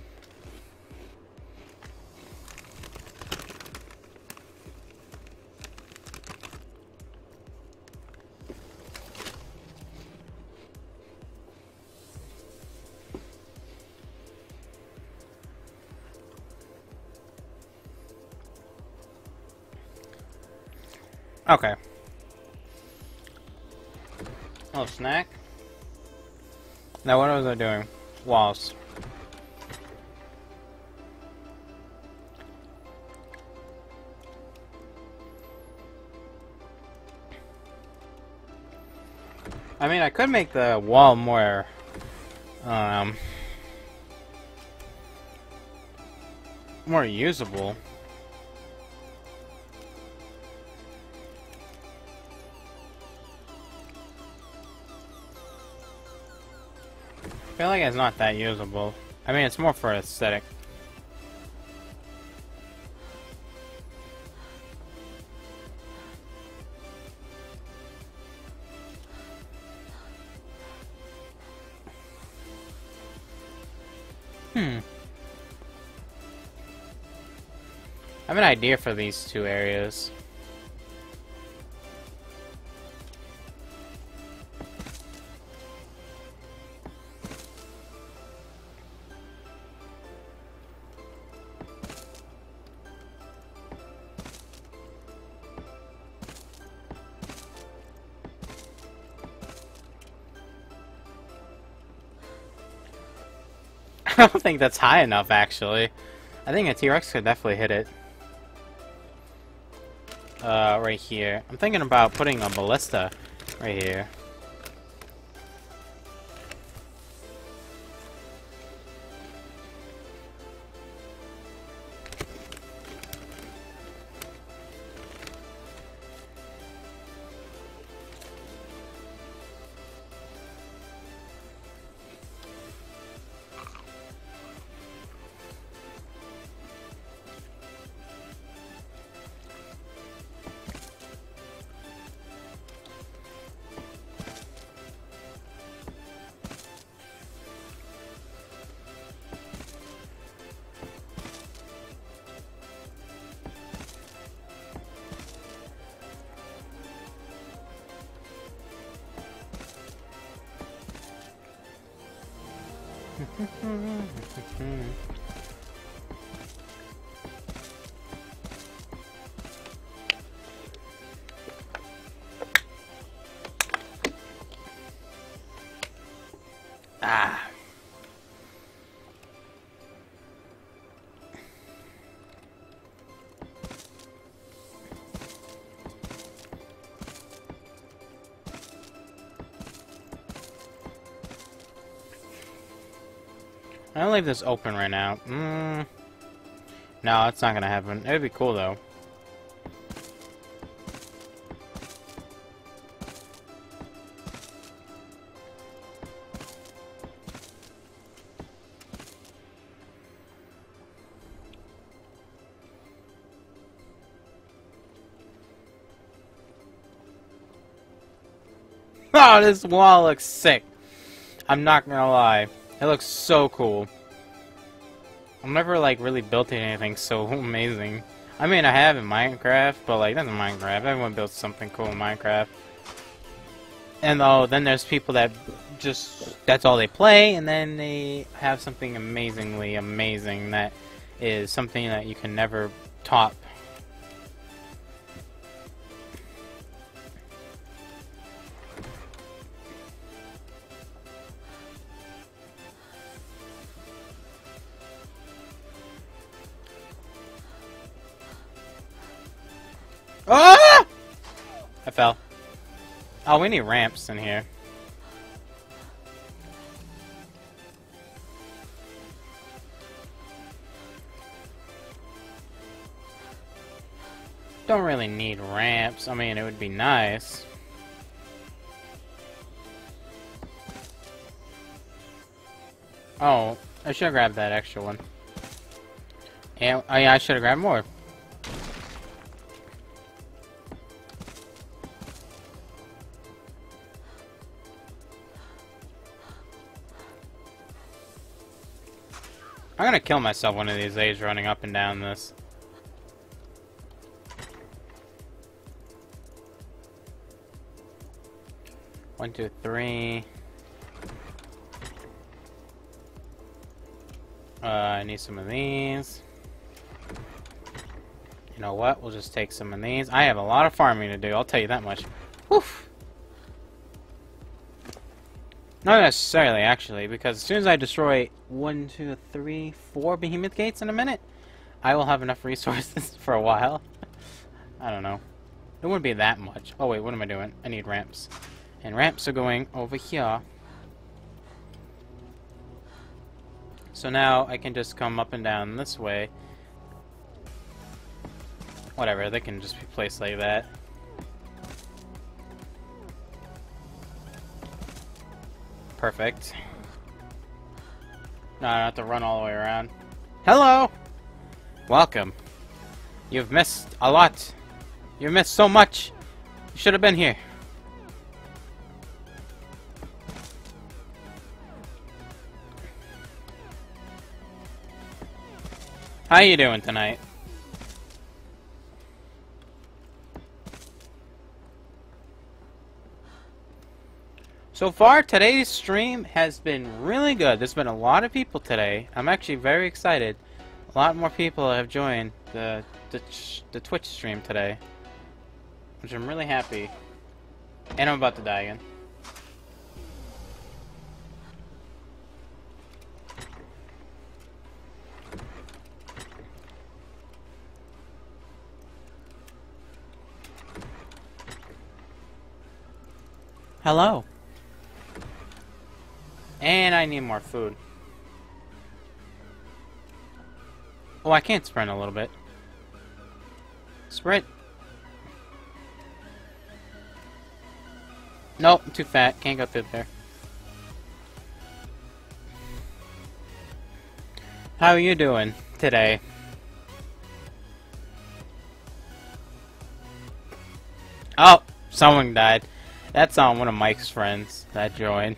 Okay. Oh, snack. Now what was I doing? Walls. I mean, I could make the wall more, um, more usable. I feel like it's not that usable. I mean, it's more for aesthetic. Hmm. I have an idea for these two areas. I don't think that's high enough, actually. I think a T-Rex could definitely hit it. Uh, right here. I'm thinking about putting a ballista right here. Ah. I'm gonna leave this open right now. Mm. No, it's not gonna happen. It'd be cool though. Oh, this wall looks sick. I'm not gonna lie. It looks so cool. I've never, like, really built anything so amazing. I mean, I have in Minecraft, but, like, that's in Minecraft. Everyone builds something cool in Minecraft. And, oh, then there's people that just, that's all they play, and then they have something amazingly amazing that is something that you can never top. Ah! I fell. Oh, we need ramps in here. Don't really need ramps. I mean, it would be nice. Oh, I should have grabbed that extra one. And, oh yeah, I should have grabbed more. I'm gonna kill myself one of these days running up and down this. One, two, three. Uh, I need some of these. You know what? We'll just take some of these. I have a lot of farming to do, I'll tell you that much. Woof! Not necessarily, actually, because as soon as I destroy one, two, three, four behemoth gates in a minute, I will have enough resources for a while. I don't know. It wouldn't be that much. Oh wait, what am I doing? I need ramps. And ramps are going over here. So now I can just come up and down this way. Whatever, they can just be placed like that. Perfect. No, I don't have to run all the way around. Hello! Welcome. You've missed a lot. You've missed so much. You should have been here. How you doing tonight? So far, today's stream has been really good. There's been a lot of people today. I'm actually very excited. A lot more people have joined the the, the Twitch stream today, which I'm really happy. And I'm about to die again. Hello. And I need more food. Oh, I can't sprint a little bit. Sprint. Nope, I'm too fat. Can't go through there. How are you doing today? Oh, someone died. That's on one of Mike's friends that joined.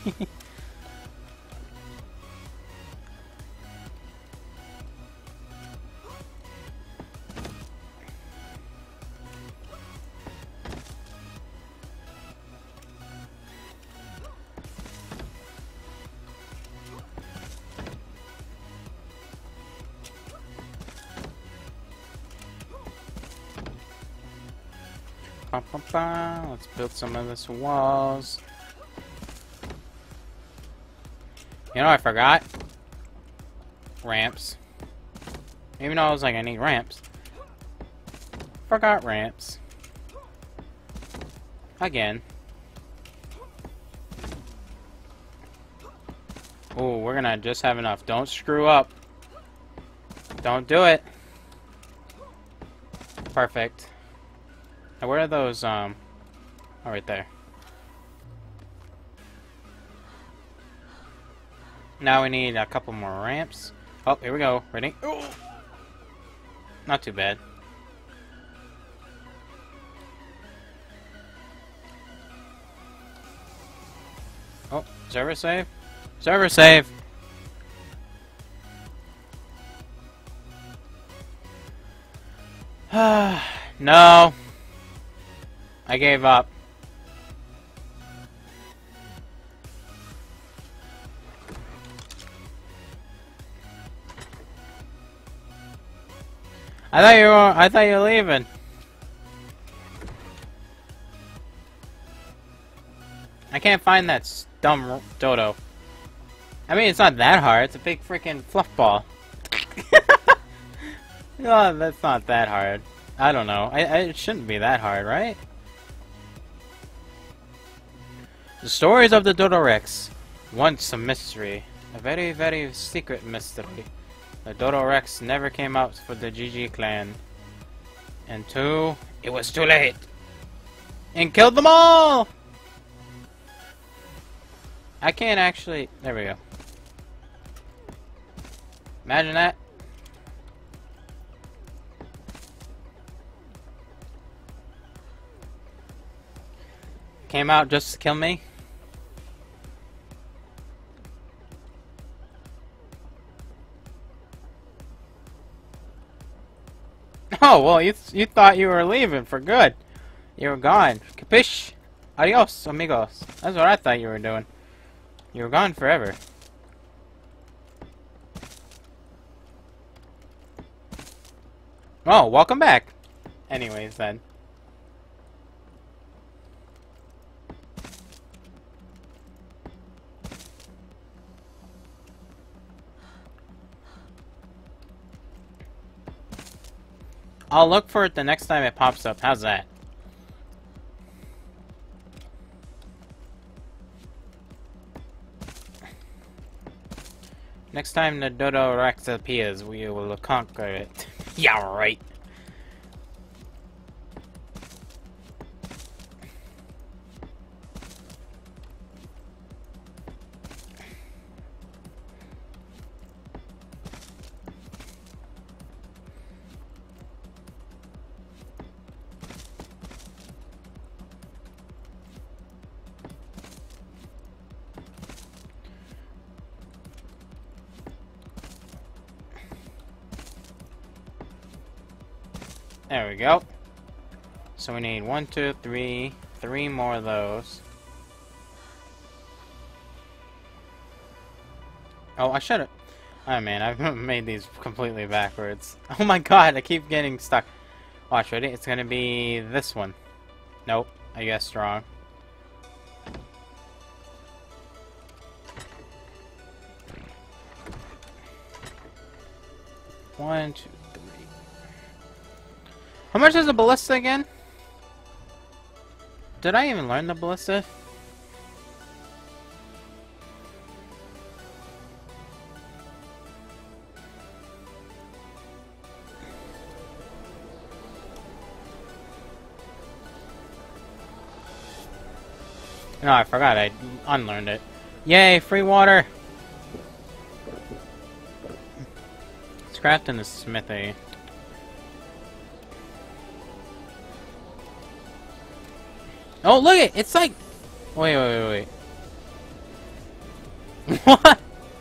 Ba, ba, ba. Let's build some of this walls. You know, I forgot ramps. Even though I was like, I need ramps. Forgot ramps. Again. Oh, we're gonna just have enough. Don't screw up. Don't do it. Perfect. Now where are those, um... oh, right there. Now we need a couple more ramps. Oh, here we go. Ready? Oh. Not too bad. Oh, server save? Server save! No! I gave up. I thought you were. I thought you were leaving. I can't find that dumb dodo. I mean, it's not that hard. It's a big freaking fluff ball. No, that's not that hard. I don't know. I, I, it shouldn't be that hard, right? The stories of the Dodorex. Once a mystery. A very, very secret mystery. The Dodorex never came out for the G G clan. And two, it was too late. And killed them all! I can't actually... There we go. Imagine that. Came out just to kill me. Oh, well, you, th you thought you were leaving for good. You were gone. Capiche? Adios, amigos. That's what I thought you were doing. You were gone forever. Oh, welcome back. Anyways, then. I'll look for it the next time it pops up. How's that? Next time the Dodorex appears, we will conquer it. Yeah, right. There we go. So we need one, two, three, three more of those. Oh, I should've. Oh man, I've made these completely backwards. Oh my god, I keep getting stuck. Watch, ready? It's gonna be this one. Nope, I guessed wrong. One, two, three. How much is the ballista again? Did I even learn the ballista? No, I forgot. I unlearned it. Yay, free water! It's crafted in the smithy. Oh, look it! It's like... Wait, wait, wait, wait. What?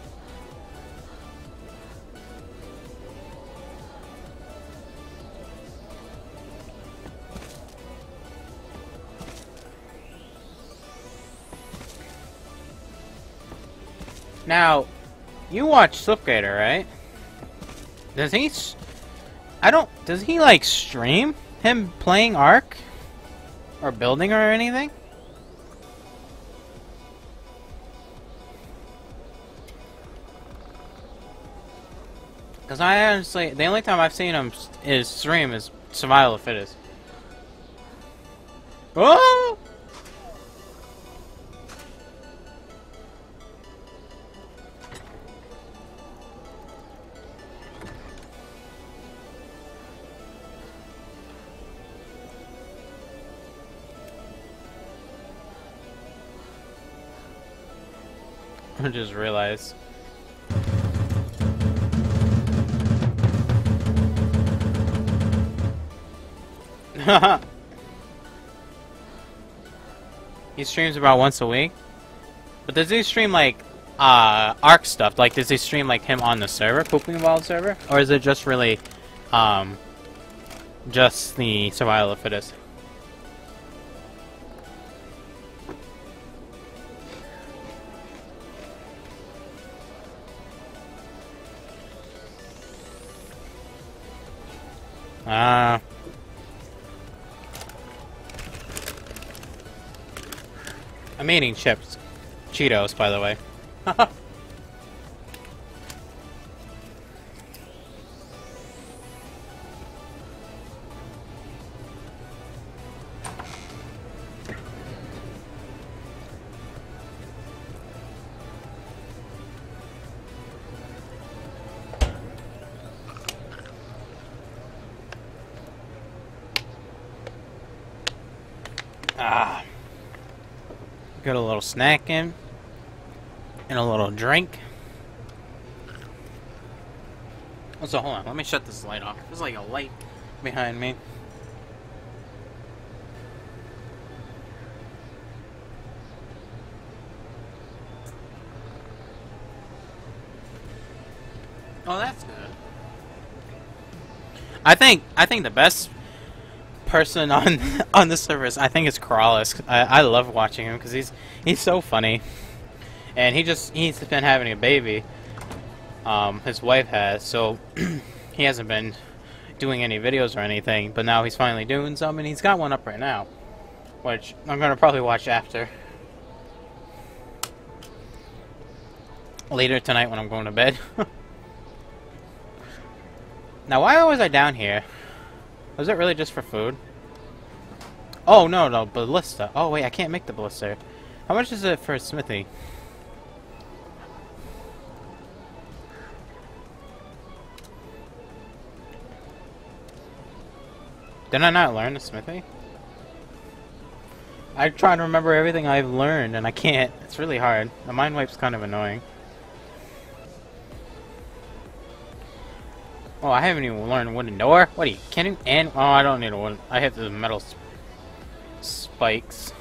Now, you watch Slipgator, right? Does he... S I don't... Does he, like, stream him playing Ark? Or building or anything? Because I honestly... The only time I've seen him is stream is Survival of the Fittest. Oh! I just realized. He streams about once a week. But does he stream like uh Ark stuff? Like does he stream like him on the server, Pooping Wild server? Or is it just really um just the survival of the fittest? Ah. Uh, I'm eating chips. Cheetos, by the way. Ah. Got a little snack in. And a little drink. So hold on, let me shut this light off. There's like a light behind me. Oh, that's good. I think I think the best person on on the servers, I think, is Corrales. I, I love watching him because he's he's so funny. And he just, he's been having a baby. Um, his wife has, so he hasn't been doing any videos or anything, but now he's finally doing some, and he's got one up right now, which I'm going to probably watch after. Later tonight when I'm going to bed. Now, why was I down here? Was it really just for food? Oh, no, no, ballista. Oh, wait, I can't make the ballista. How much is it for a smithy? Did I not learn the smithy? I try to remember everything I've learned, and I can't. It's really hard. The mind wipe's kind of annoying. Oh, I haven't even learned wooden door. What do you, can you, and, oh, I don't need a wooden, I have the metal sp spikes.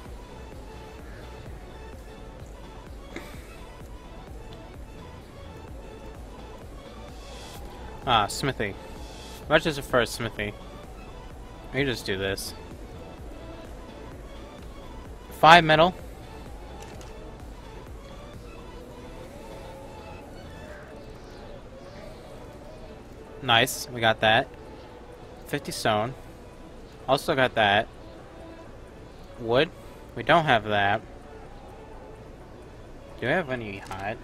Ah, smithy. How much is it for a smithy? Let me just do this. Five metal. Nice, we got that. fifty stone. Also got that. Wood. We don't have that. Do we have any hide?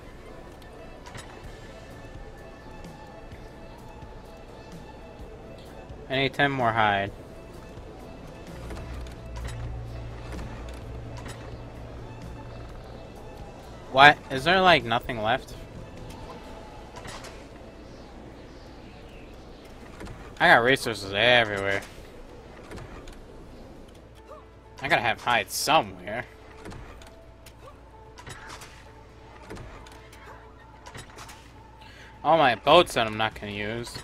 I need ten more hide. What? Is there like nothing left? I got resources everywhere. I gotta have hide somewhere. All my boats that I'm not gonna use.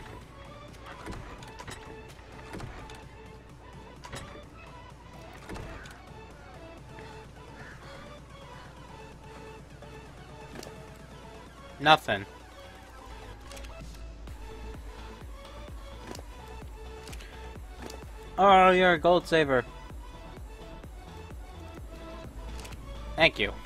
Nothing. Oh, you're a gold saver. Thank you.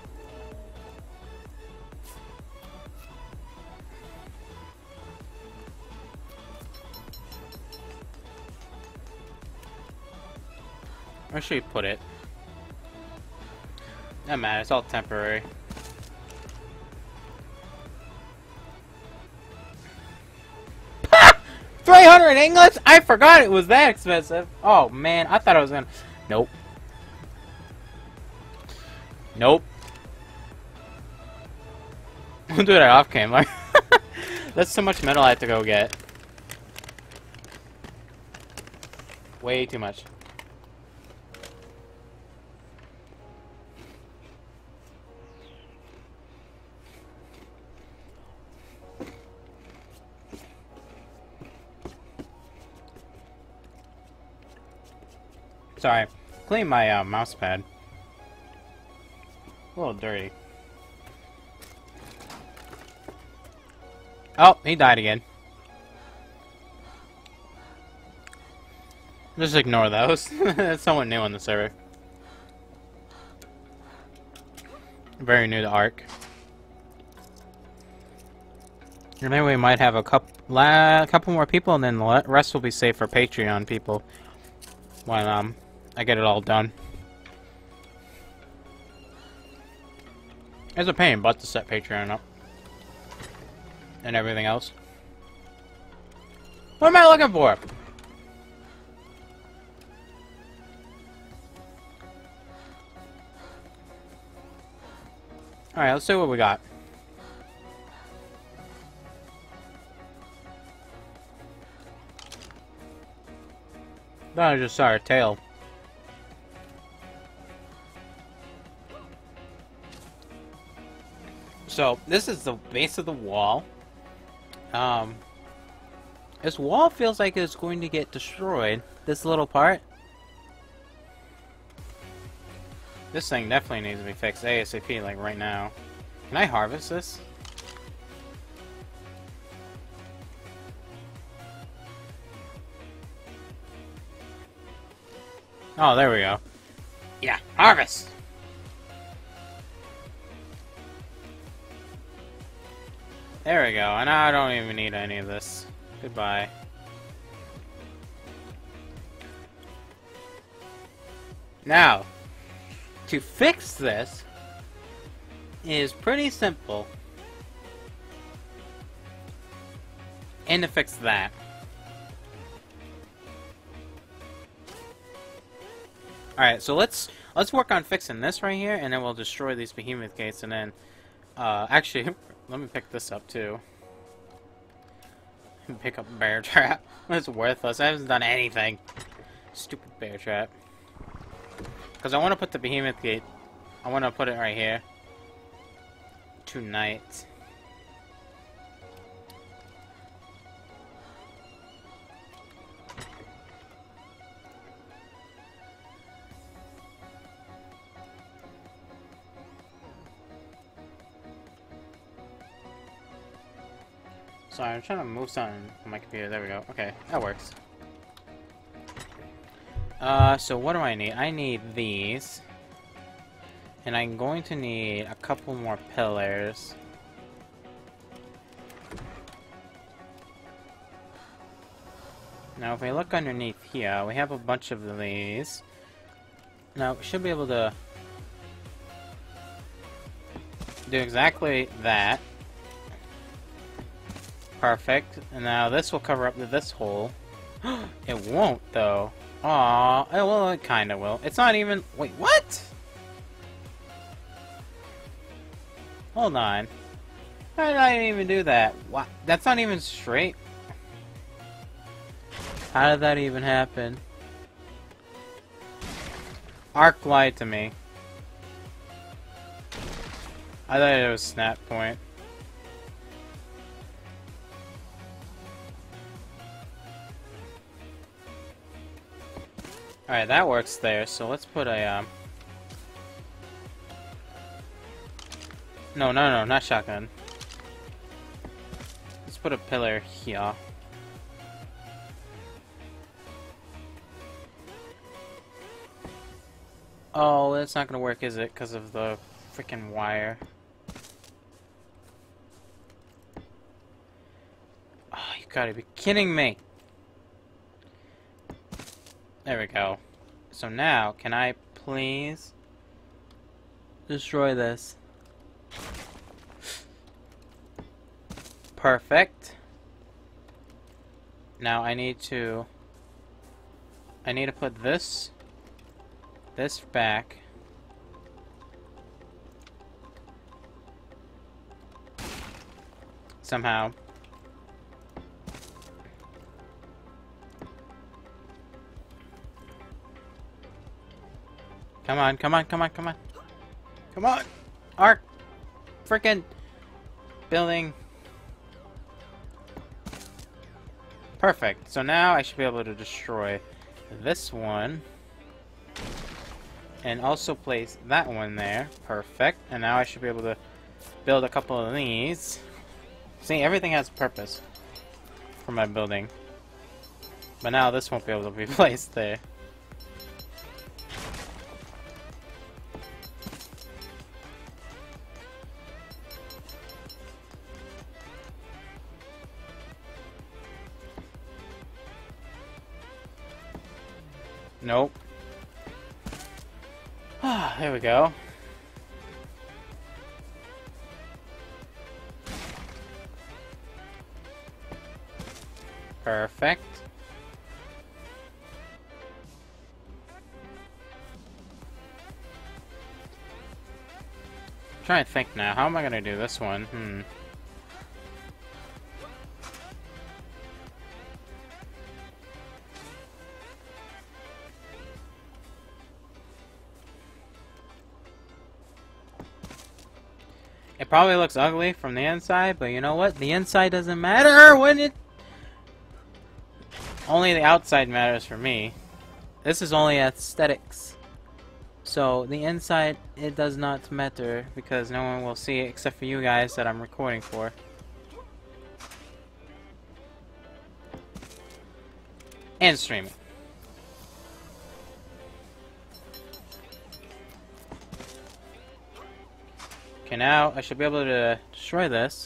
Where should we put it? Doesn't matter, it's all temporary. three hundred ingots? I forgot it was that expensive. Oh man, I thought I was gonna... Nope. Nope. We'll do that off camera. That's so much metal I have to go get. Way too much. Sorry. Clean my uh, mouse pad. A little dirty. Oh, he died again. Just ignore those. That's someone new on the server. Very new to Ark. And then we might have a couple, la couple more people, and then the rest will be saved for Patreon people when um I get it all done. It's a pain, but to set Patreon up and everything else. What am I looking for? Alright, let's see what we got. Thought I just saw her tail. So, this is the base of the wall. Um, this wall feels like it's going to get destroyed. This little part. This thing definitely needs to be fixed ASAP, like right now. Can I harvest this? Oh, there we go. Yeah, harvest! There we go, and I don't even need any of this. Goodbye. Now, to fix this is pretty simple. And to fix that. Alright, so let's let's work on fixing this right here, and then we'll destroy these behemoth gates, and then uh, actually let me pick this up too. Pick up bear trap. It's worthless. I haven't done anything. Stupid bear trap. Because I want to put the behemoth gate. I want to put it right here. Tonight. Sorry, I'm trying to move something on my computer. There we go. Okay, that works. Uh, so what do I need? I need these. And I'm going to need a couple more pillars. Now, if we look underneath here, we have a bunch of these. Now, we should be able to do exactly that. Perfect. And now this will cover up this hole. It won't, though. Aw, oh, well, it kinda will. It's not even... Wait, what? Hold on. How did I even do that? What? That's not even straight. How did that even happen? Ark lied to me. I thought it was snap point. Alright, that works there, so let's put a, um... No, no, no, not shotgun. Let's put a pillar here. Oh, that's not gonna work, is it? Because of the freaking wire. Oh, you gotta be kidding me! There we go. So now, can I please destroy this? Perfect. Now I need to... I need to put this... this back. Somehow. Come on, come on, come on, come on. Come on! Ark! Frickin' building. Perfect. So now I should be able to destroy this one. And also place that one there. Perfect. And now I should be able to build a couple of these. See, everything has a purpose for my building. But now this won't be able to be placed there. Nope. Ah, there we go. Perfect. I'm trying to think now. How am I gonna do this one? Hmm. It probably looks ugly from the inside, but you know what? The inside doesn't matter when it... Only the outside matters for me. This is only aesthetics. So, the inside, it does not matter, because no one will see it except for you guys that I'm recording for. And streaming. Okay, now I should be able to destroy this.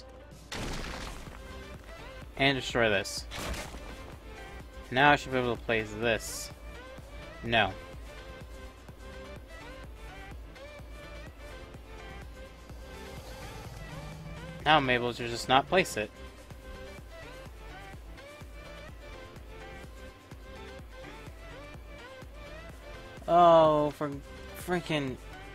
And destroy this. Now I should be able to place this. No. Now I'm able to just not place it. Oh, for freaking...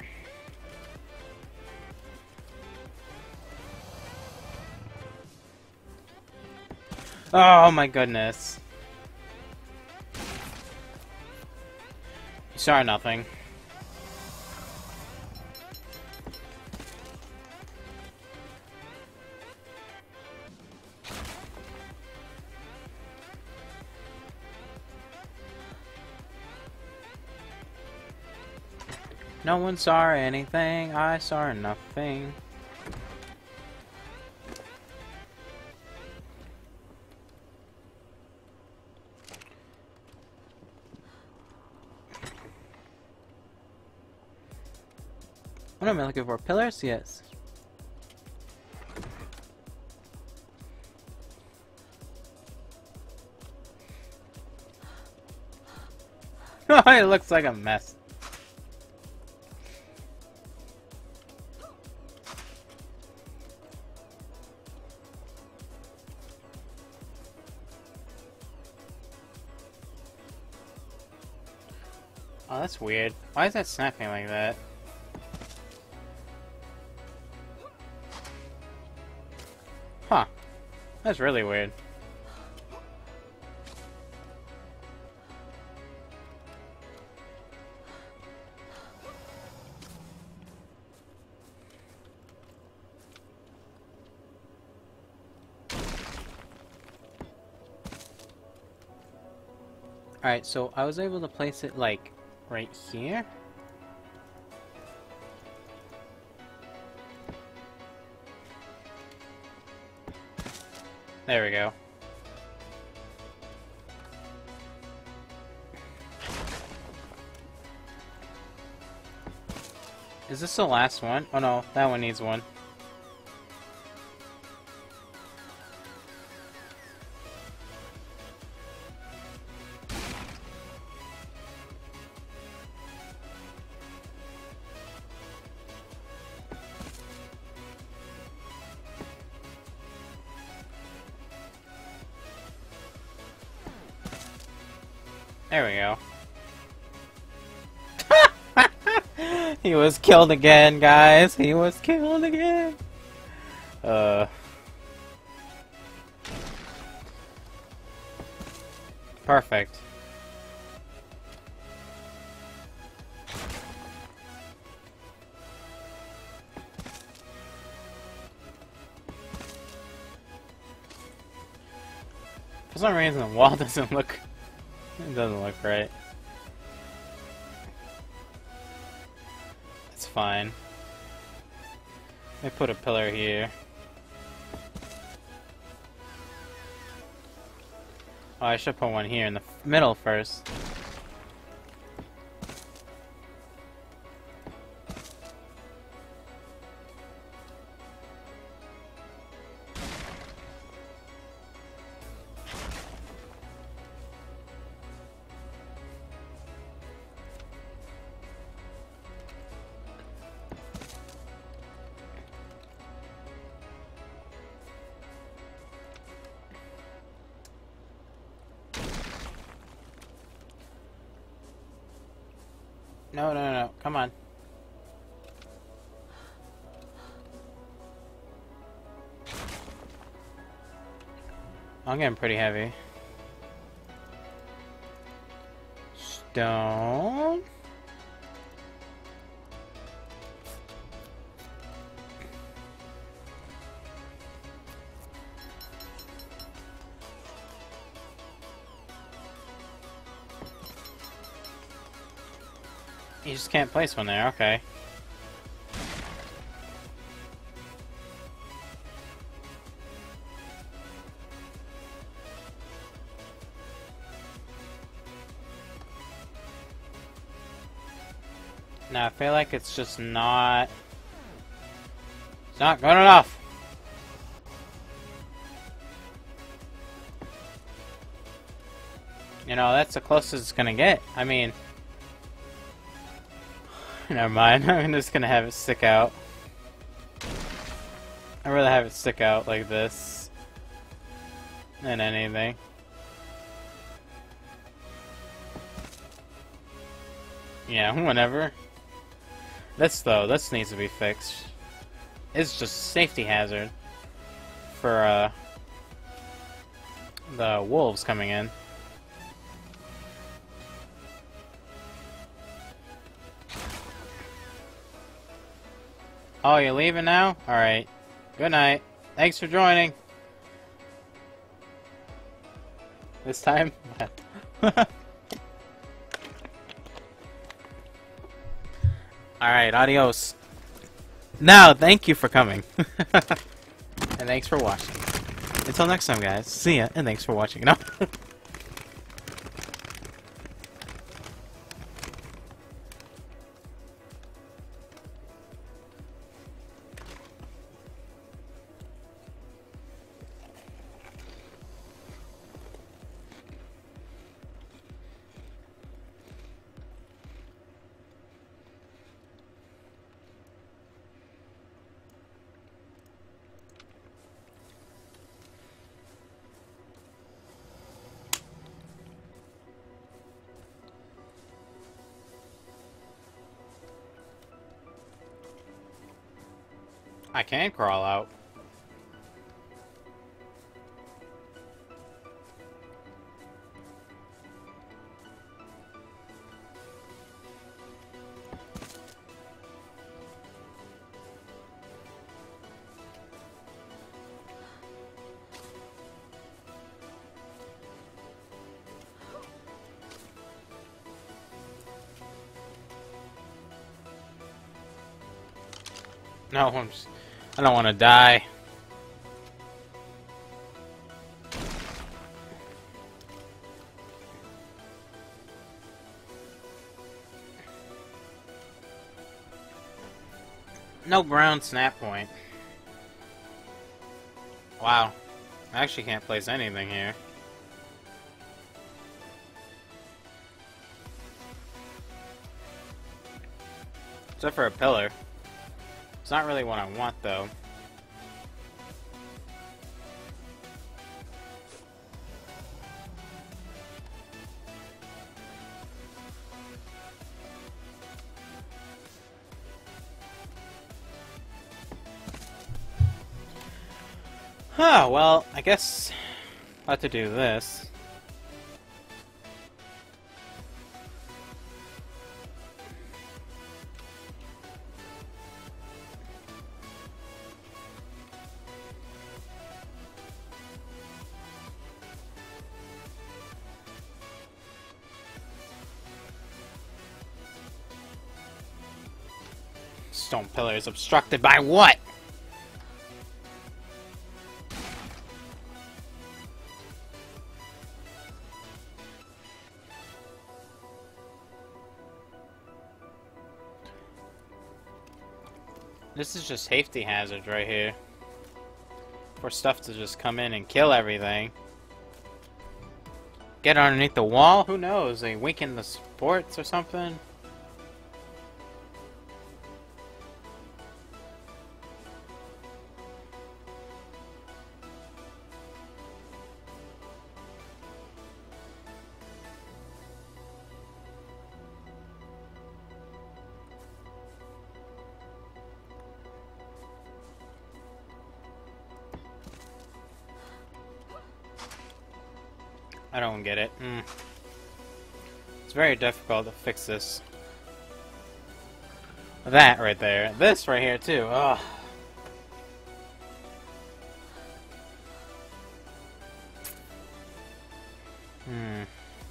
Oh my goodness. You saw nothing. No one saw anything, I saw nothing. What am I looking for? Pillars? Yes. It looks like a mess. Oh, that's weird. Why is that snapping like that? Huh. That's really weird. Alright, so I was able to place it, like, right here? There we go. Is this the last one? Oh no, that one needs one. There we go. He was killed again, guys. He was killed again. Uh. Perfect. For some reason, the wall doesn't look... It doesn't look right. fine. Let me put a pillar here. Oh, I should put one here in the middle first. No, no, no, no. Come on. I'm getting pretty heavy. Stone. You just can't place one there, okay. Now I feel like it's just not... It's not good enough! You know, that's the closest it's gonna get. I mean... Never mind, I'm just gonna have it stick out. I'd rather have it stick out like this than anything. Yeah, whatever. This though, this needs to be fixed. It's just a safety hazard for uh, the wolves coming in. Oh, you're leaving now? Alright. Good night. Thanks for joining. This time? Alright, adios. Now, thank you for coming. And thanks for watching. Until next time, guys. See ya, and thanks for watching. No. I can crawl out. No, I'm just, I don't want to die. No ground snap point. Wow. I actually can't place anything here. Except for a pillar. It's not really what I want, though. Huh, well, I guess I'll have to do this. stone pillar is obstructed by what? This is just safety hazards right here. For stuff to just come in and kill everything. Get underneath the wall? Who knows? They weaken the supports or something? I don't get it. Mm. It's very difficult to fix this. That right there. This right here too. Ugh. Hmm.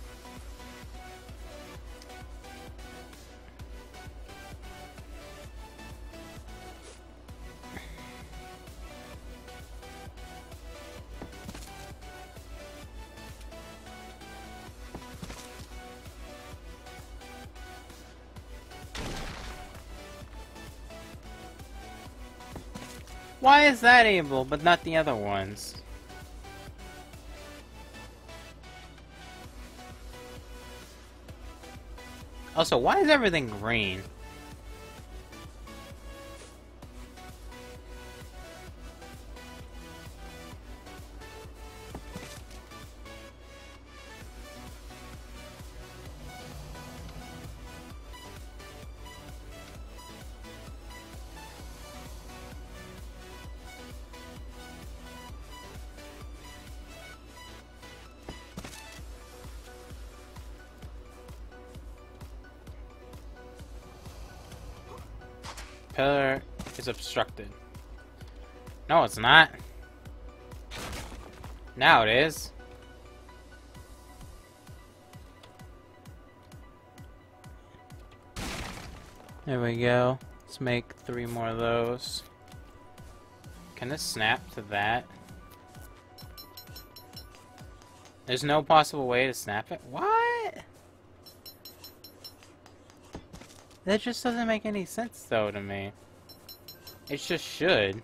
Why is that able, but not the other ones? Also, why is everything green? Pillar is obstructed. No, it's not. Now it is. There we go. Let's make three more of those. Can this snap to that? There's no possible way to snap it? What? That just doesn't make any sense, though, to me. It just should.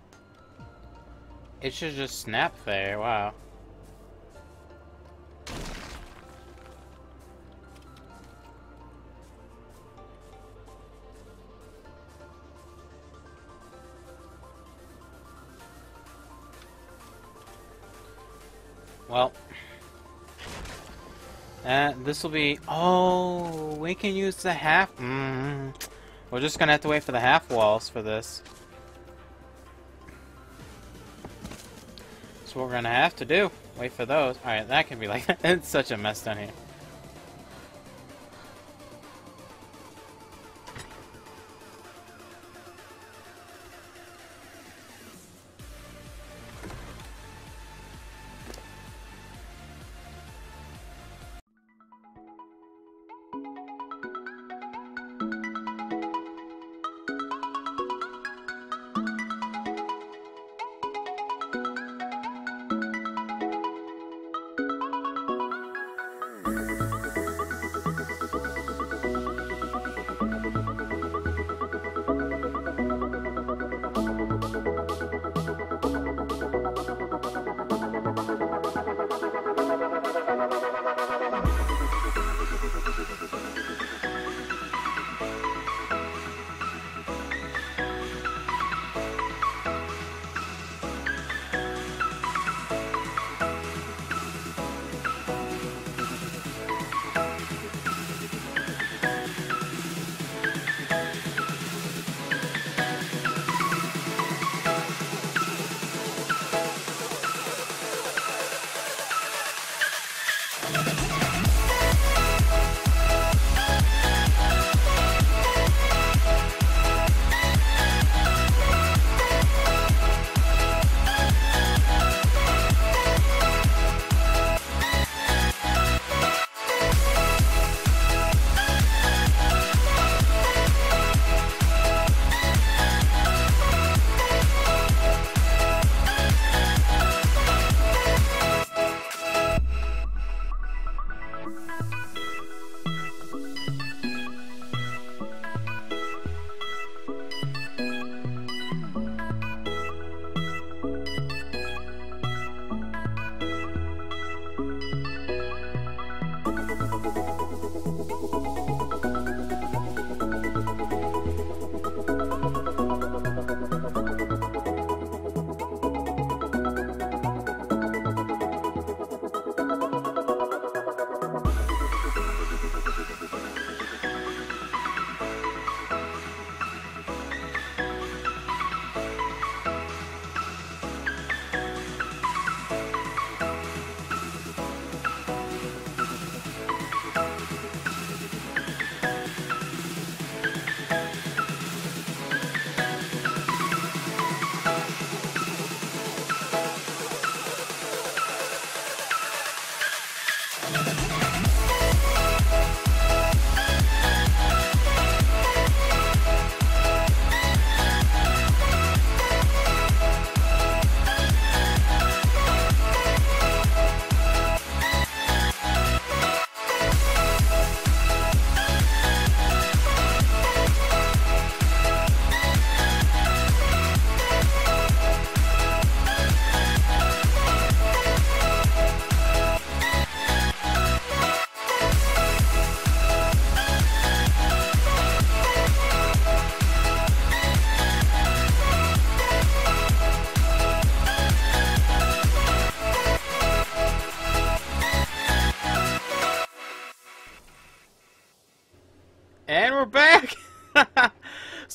It should just snap there. Wow. Well. Uh, this will be... Oh, we can use the half... Mm, we're just gonna have to wait for the half walls for this. That's what we're gonna have to do. Wait for those. Alright, that can be like... It's such a mess down here.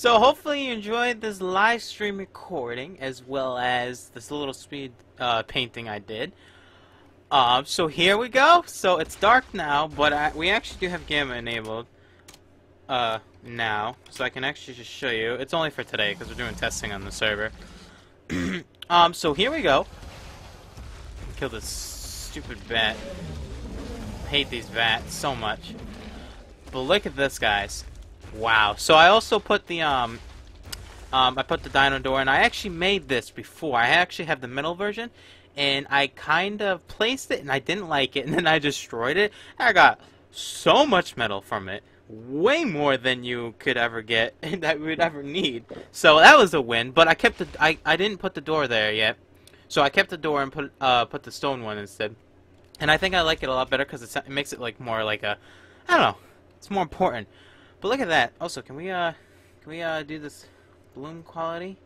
So hopefully you enjoyed this live stream recording as well as this little speed uh, painting I did. Um, so here we go. So it's dark now, but I, we actually do have gamma enabled uh, now, so I can actually just show you. It's only for today because we're doing testing on the server. um, so here we go. Kill this stupid bat. Hate these bats so much. But look at this, guys. Wow. So I also put the um, um, I put the dino door, and I actually made this before. I actually have the middle version, and I kind of placed it, and I didn't like it, and then I destroyed it. I got so much metal from it, way more than you could ever get, and that we would ever need. So that was a win. But I kept the I I didn't put the door there yet, so I kept the door and put uh put the stone one instead. And I think I like it a lot better because it makes it like more like a, I don't know, it's more important. But look at that. Also, can we uh, can we uh do this bloom quality?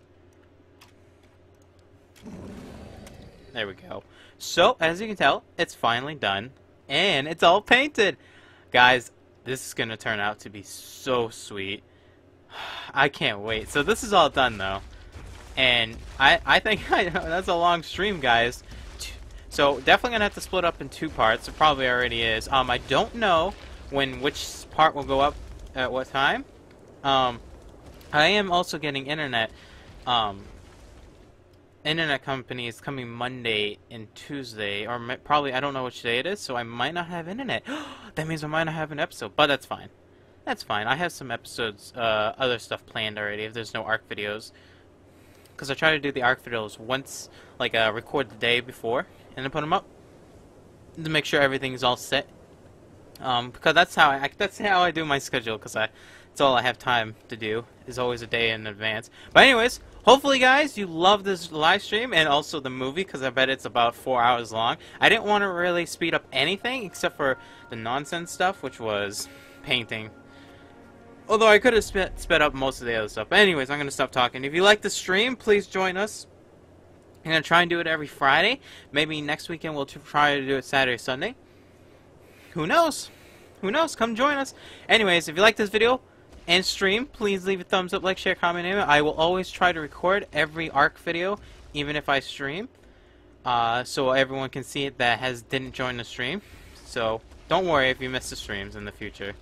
There we go. So as you can tell, it's finally done, and it's all painted, guys. This is gonna turn out to be so sweet. I can't wait. So this is all done though, and I I think I know that's a long stream, guys. So definitely gonna have to split up in two parts. It probably already is. Um, I don't know when which part will go up at what time. Um, I am also getting internet. Um, internet companies coming Monday and Tuesday, or probably I don't know which day it is. So I might not have internet. That means I might not have an episode, but that's fine. That's fine. I have some episodes, uh, other stuff planned already. If there's no ARK videos, because I try to do the ARK videos once, like uh, record the day before, and then put them up to make sure everything's all set. Um, because that's how I that's how I do my schedule. Because I, it's all I have time to do. Is always a day in advance. But anyways, hopefully, guys, you love this live stream and also the movie, because I bet it's about four hours long. I didn't want to really speed up anything except for the nonsense stuff, which was painting. Although I could have sped, sped up most of the other stuff. But anyways, I'm going to stop talking. If you like the stream, please join us. I'm going to try and do it every Friday. Maybe next weekend we'll try to do it Saturday or Sunday. Who knows? Who knows? Come join us. Anyways, if you like this video and stream, please leave a thumbs up, like, share, comment, name it. I will always try to record every ARK video, even if I stream. Uh, so everyone can see it that has didn't join the stream. So don't worry if you miss the streams in the future.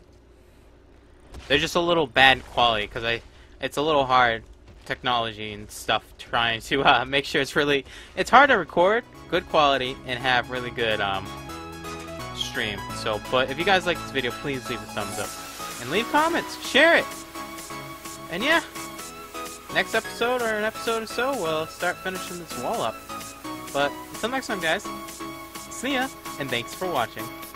They're just a little bad quality because I, it's a little hard technology and stuff trying to uh, make sure it's really, it's hard to record good quality and have really good um, stream. So, but if you guys like this video, please leave a thumbs up and leave comments, share it, and yeah, next episode or an episode or so, we'll start finishing this wall up. But until next time, guys, see ya, and thanks for watching.